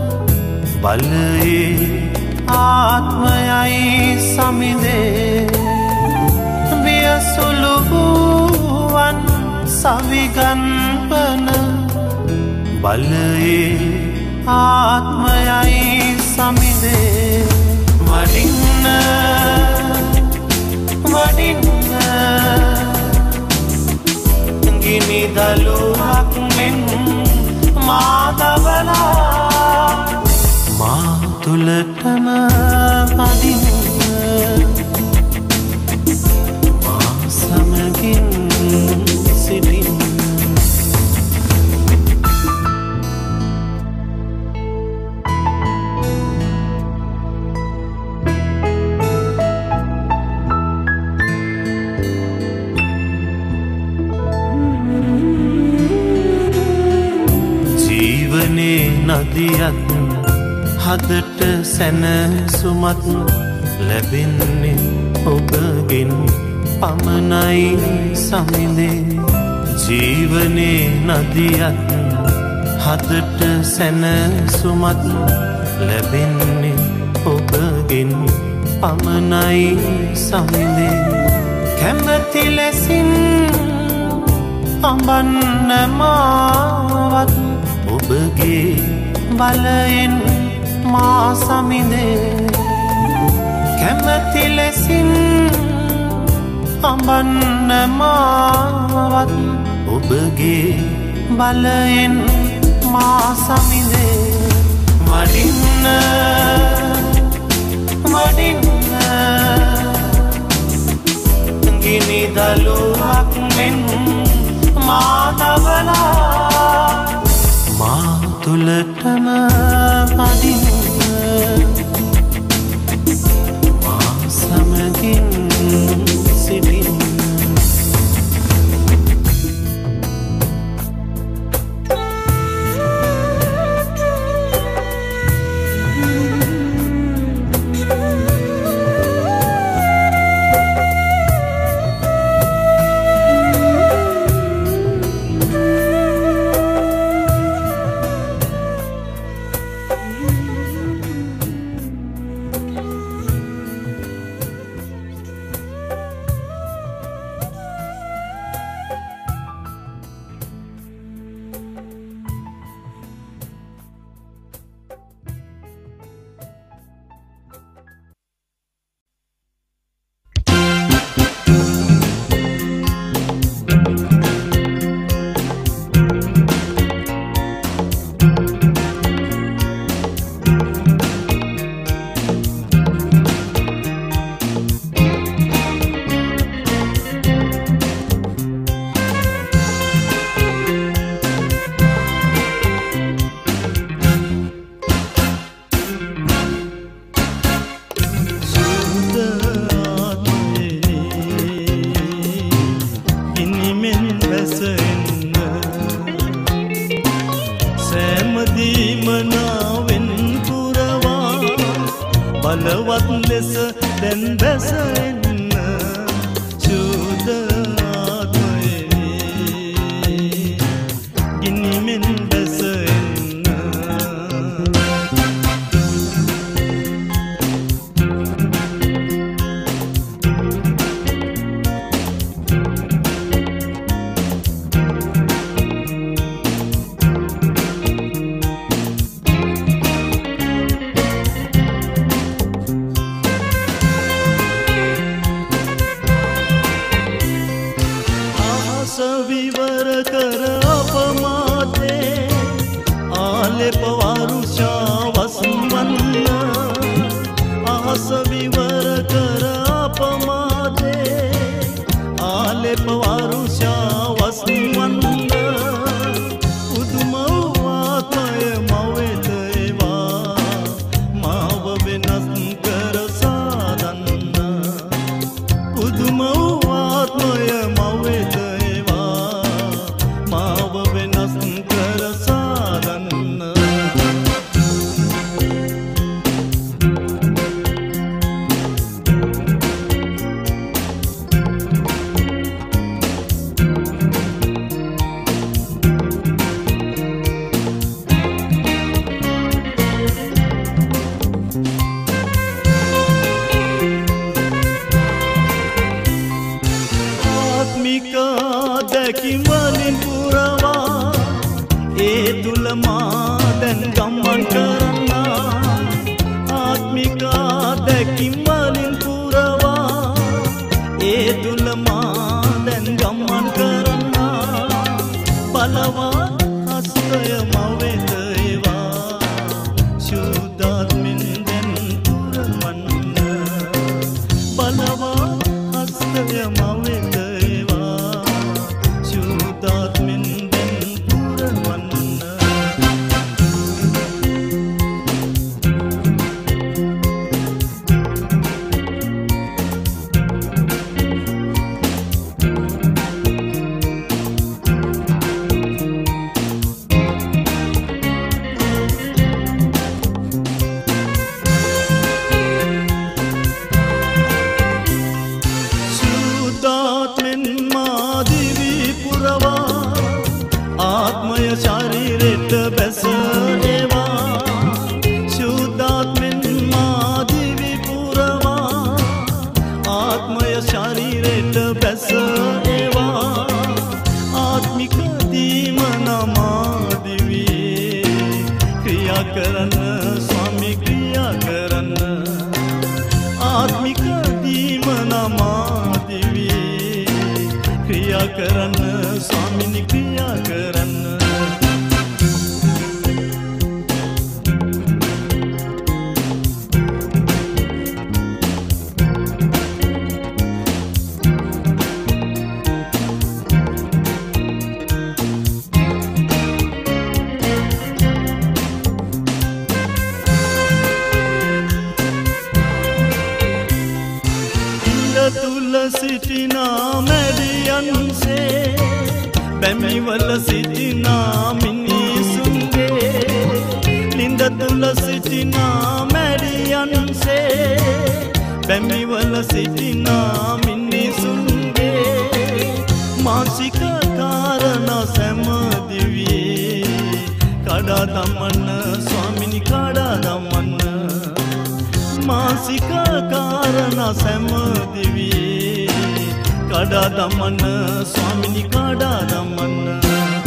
බලයේ ආත්මයයි සමිදේ වියසුළු වූවන් සවිගන්වන බලයේ ආත්මයයි සමිදේ වඩින්න වඩින්න ගිනි දලුවක් මෙන් මා තබලා මා තුළටම වඩින්න මා සමගින් සිටින්න ජීවනේ නදියක් හදට සැනසුමත් ලැබෙන්නේ ඔබගෙන් පමණයි සමිඳේ ජීවනේ නදියක් හදට සැනසුමත් ලැබෙන්නේ ඔබගෙන් පමණයි සමිඳේ කැමැති ලෙසින් අඹන්න මාවත් ඔබගේ බලයෙන් මා සමිඳේ කැමැති ලෙසින් අඹන්න මාවත් ඔබගේ බලයෙන් මා සමිඳේ වඩින්න වඩින්න ගිනි දලුවක් මෙන් මා තබලා මා තුළටම වඩින්න මා සමගින් සිටින්න බැස එන්න සුද ආත්මයේ ගිනිමෙන් බැස එන්න විවර කර අපමාතේ ආලෙප වරුෂා වස්වන්න ආස විවර කර අපමාතේ ආලෙප වරුෂා වස්වන්න උදුම ආත්මය මවෙත ඒවා මාව වෙනස් කර සාදන්න උදුම ආත්මය මවෙත දැකිවලින් පුරවා ඒ තුල මා දැන් ගමන් කරන්නා ආත්මිකා දැකිවලින් පුරවා ඒ තුල මා දැන් ගමන් කරන්නා බලවා හස්තය මවෙත ඒවා සුදාත්මින් දැන් පුරවන්න බලවා හස්තය මවෙත ආත්මය ශරීරෙට බැස ඒවා සුද්ධාත්මෙන් මා දිවි පුරවා ආත්මය ශරීරෙට බැස ඒවා ආත්මික දීමන මා දිවියේ ක්‍රියා කරන්න ස්වාමී ක්‍රියා කරන්න ආත්මික දීමන මා දිවියේ ක්‍රියා කරන්න ස්වාමිනී ක්‍රියා කරන්න තුල සිටිනා මැඩියන්සේ බැමිවල සිටිනා මිනිසුන්ගේ ලින්ද තුල සිටිනා මැඩියන්සේ බැමිවල සිටිනා මිනිසුන්ගේ මාසික කාරණා සෑම දිවියේ කඩා දමන්න ස්වාමිනී කඩා දමන්න මාසික කාරණා සෑම දිවියේ කඩා දමන්න ස්වාමිනී කඩා දමන්න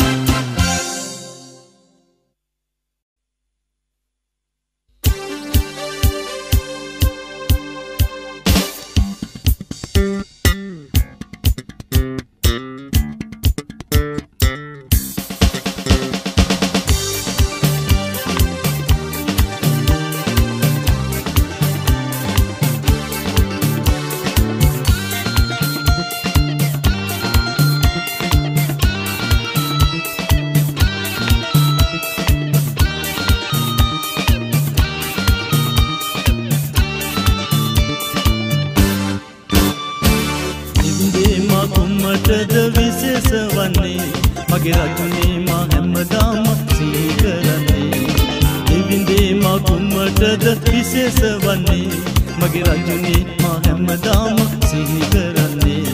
මටද විශේෂ වන්නේ මගේ රජුනේ මා හැමදාම සිහි කරන්නේ. දෙවිඳේ මා කුමටද විශේෂ වන්නේ මගේ රජුනේ මා හැමදාම සිහි කරන්නේ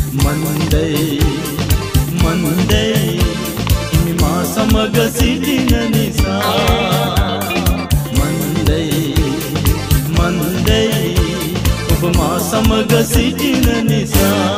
මන්දේ හිමි මා සමග සිටින නිසා මන්දේ ඔබ මා සමග සිටින නිසා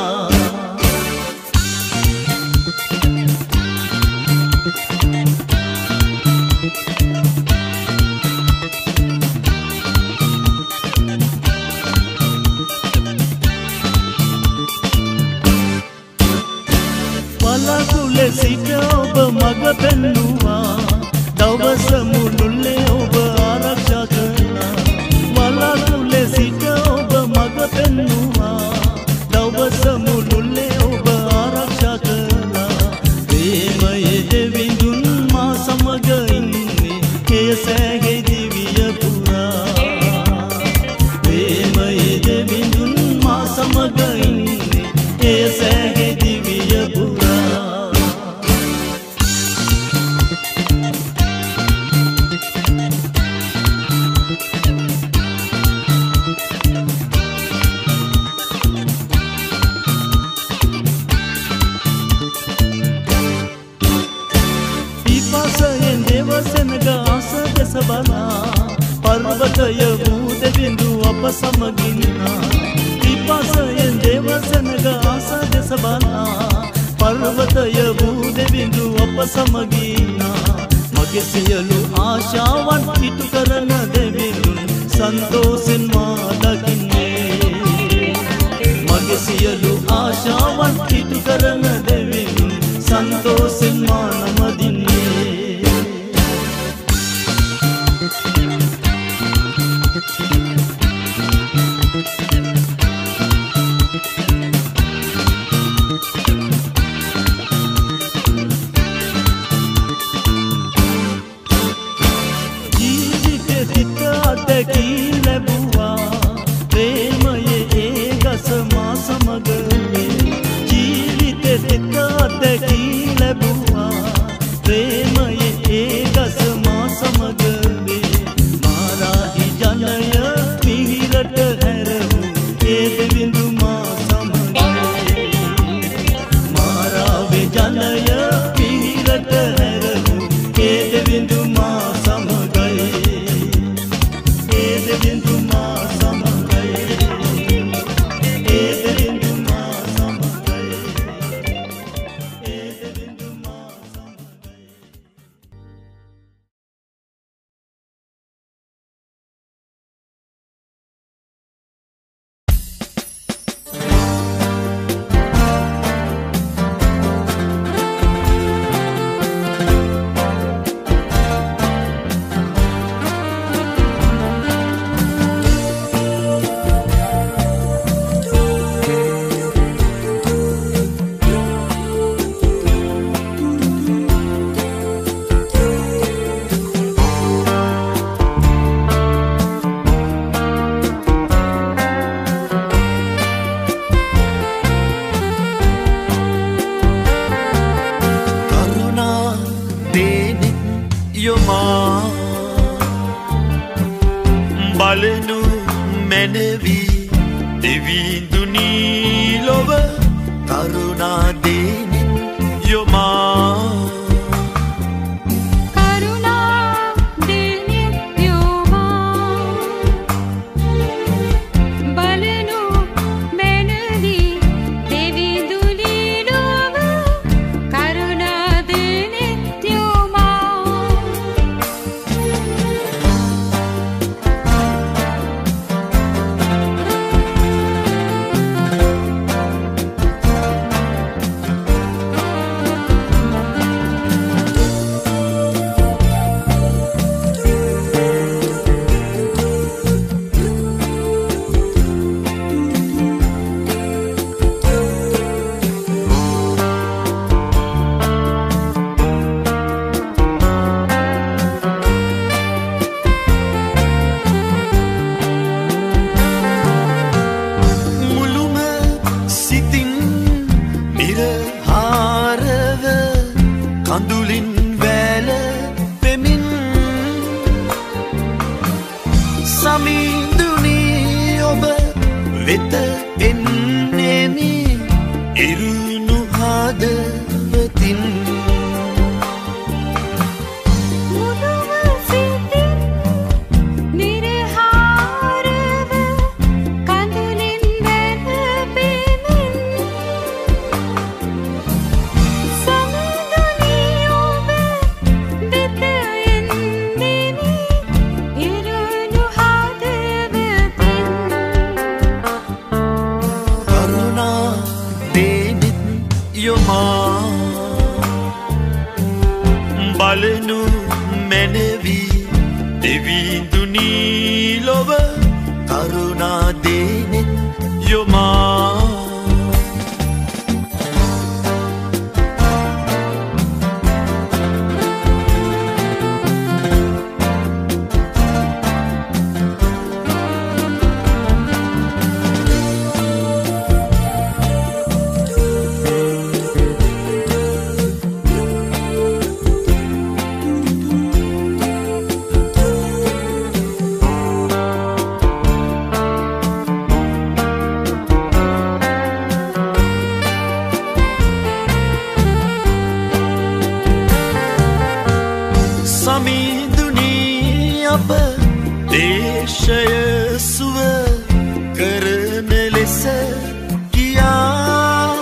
සිට ඔබ මග පෙන්නුවා දවස මුළුල්ලේ ඔබ ආරක්ෂා කළා වලකුලේ සිට ඔබ මග පෙන්නුවා දවස මුළුල්ලේ ඔබ ආරක්ෂා කළා ප්‍රේමයේ දෙවිඳුන් මා සමග ඉන්නේ ඒ සෑහේ දිවිය පුරා ප්‍රේමයේ දෙවිඳුන් මා සමග ඉන්නේ ඒ සෑහේ දිවිය පුරා පර්වතය වූ දෙවිඳු අප සමගින්නා පිපාසයෙන් දේවසනග ආස දෙස බලා පර්වතය වූ දෙවිඳු අප සමගින්නා මගේ සියලු ආශාවන් ඉටු කරන දෙවිඳුන් සන්තෝෂෙන් මා දකින්නේ මගේ සියලු ආශාවන් ඉටු කරන දෙවිඳුන් සන්තෝෂෙන් මා නමදින්නේ එන්නේනි ඉරුණු හදවතින් බලනු මැනවි දෙවිඳුනි ලොව කරුණා දෙනෙත් යොමා දේශය සුව කරන ලෙස කියා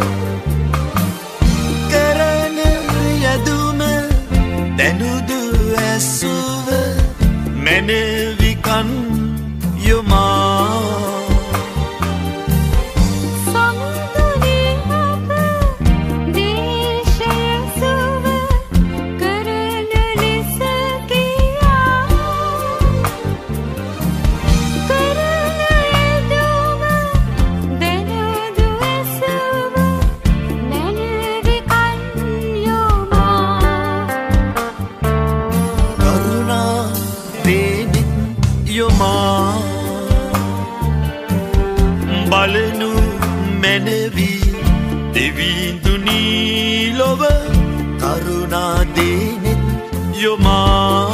කරන යදුම දැනුදු ඇසුව මැනවිකන් යොමා බලනු මැනවි දෙවිඳුනි ලොව කරුණා දෙනෙත් යොමා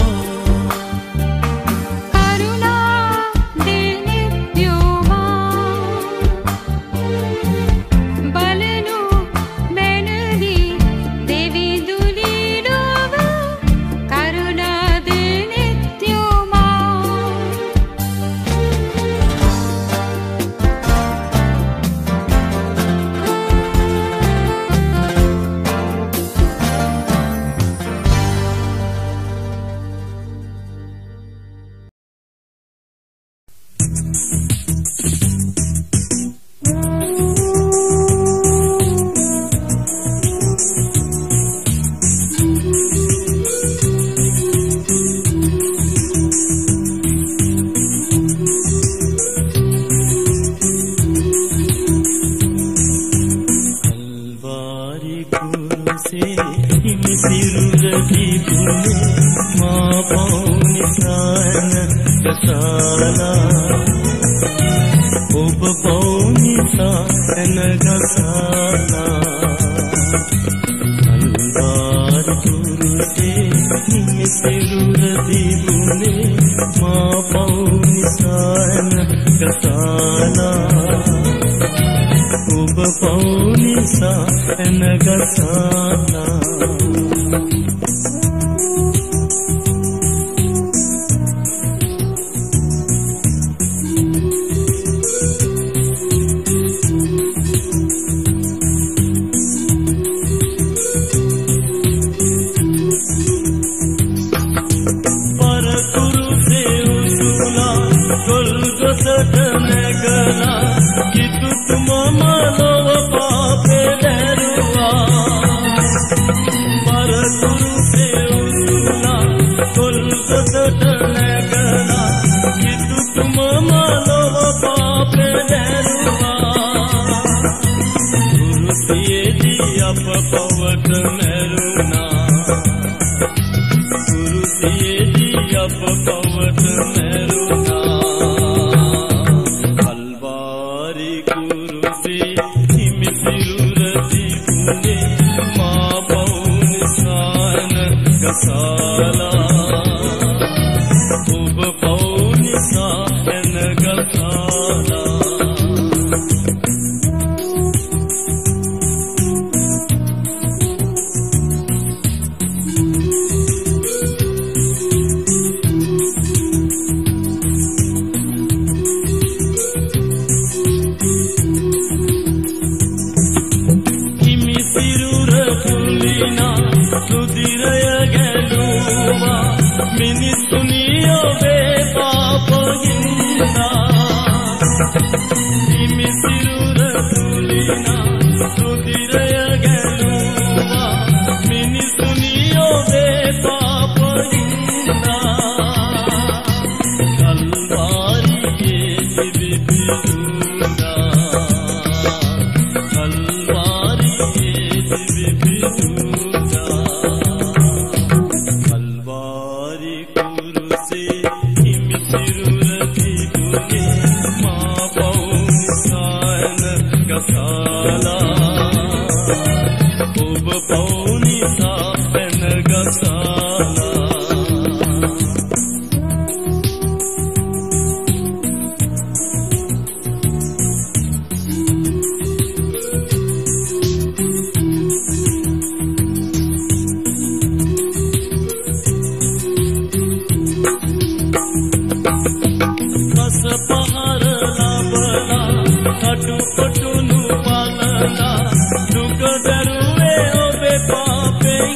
කොටුණු පලලා දුක දරුවේ ඔබේ පාපෙන්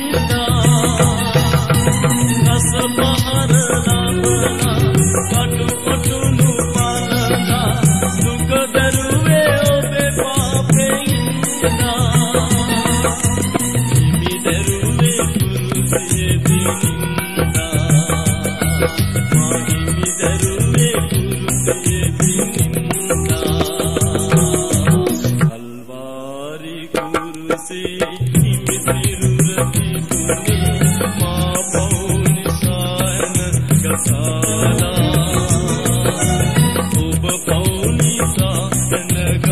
රස පහර ලබලා කටු කොටුණු පලලා දුක දරුවේ ඔබේ පාපෙන් හිමි දරුවේ කුරුසියේ දිනින්දා මා හිමි දරුවේ කුරුසියේ දිනින්දා කල්වාරි කුරුසියේ හිමි සිරුරති දුනේ මා පෞනි සායන ගසාලා ඔබ පෞනි සායන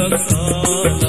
ගසාලා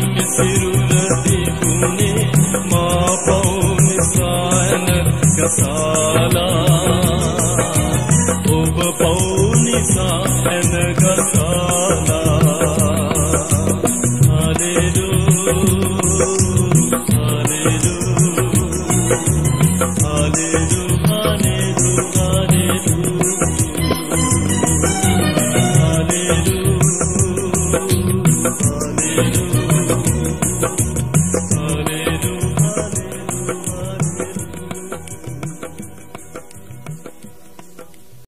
Gasa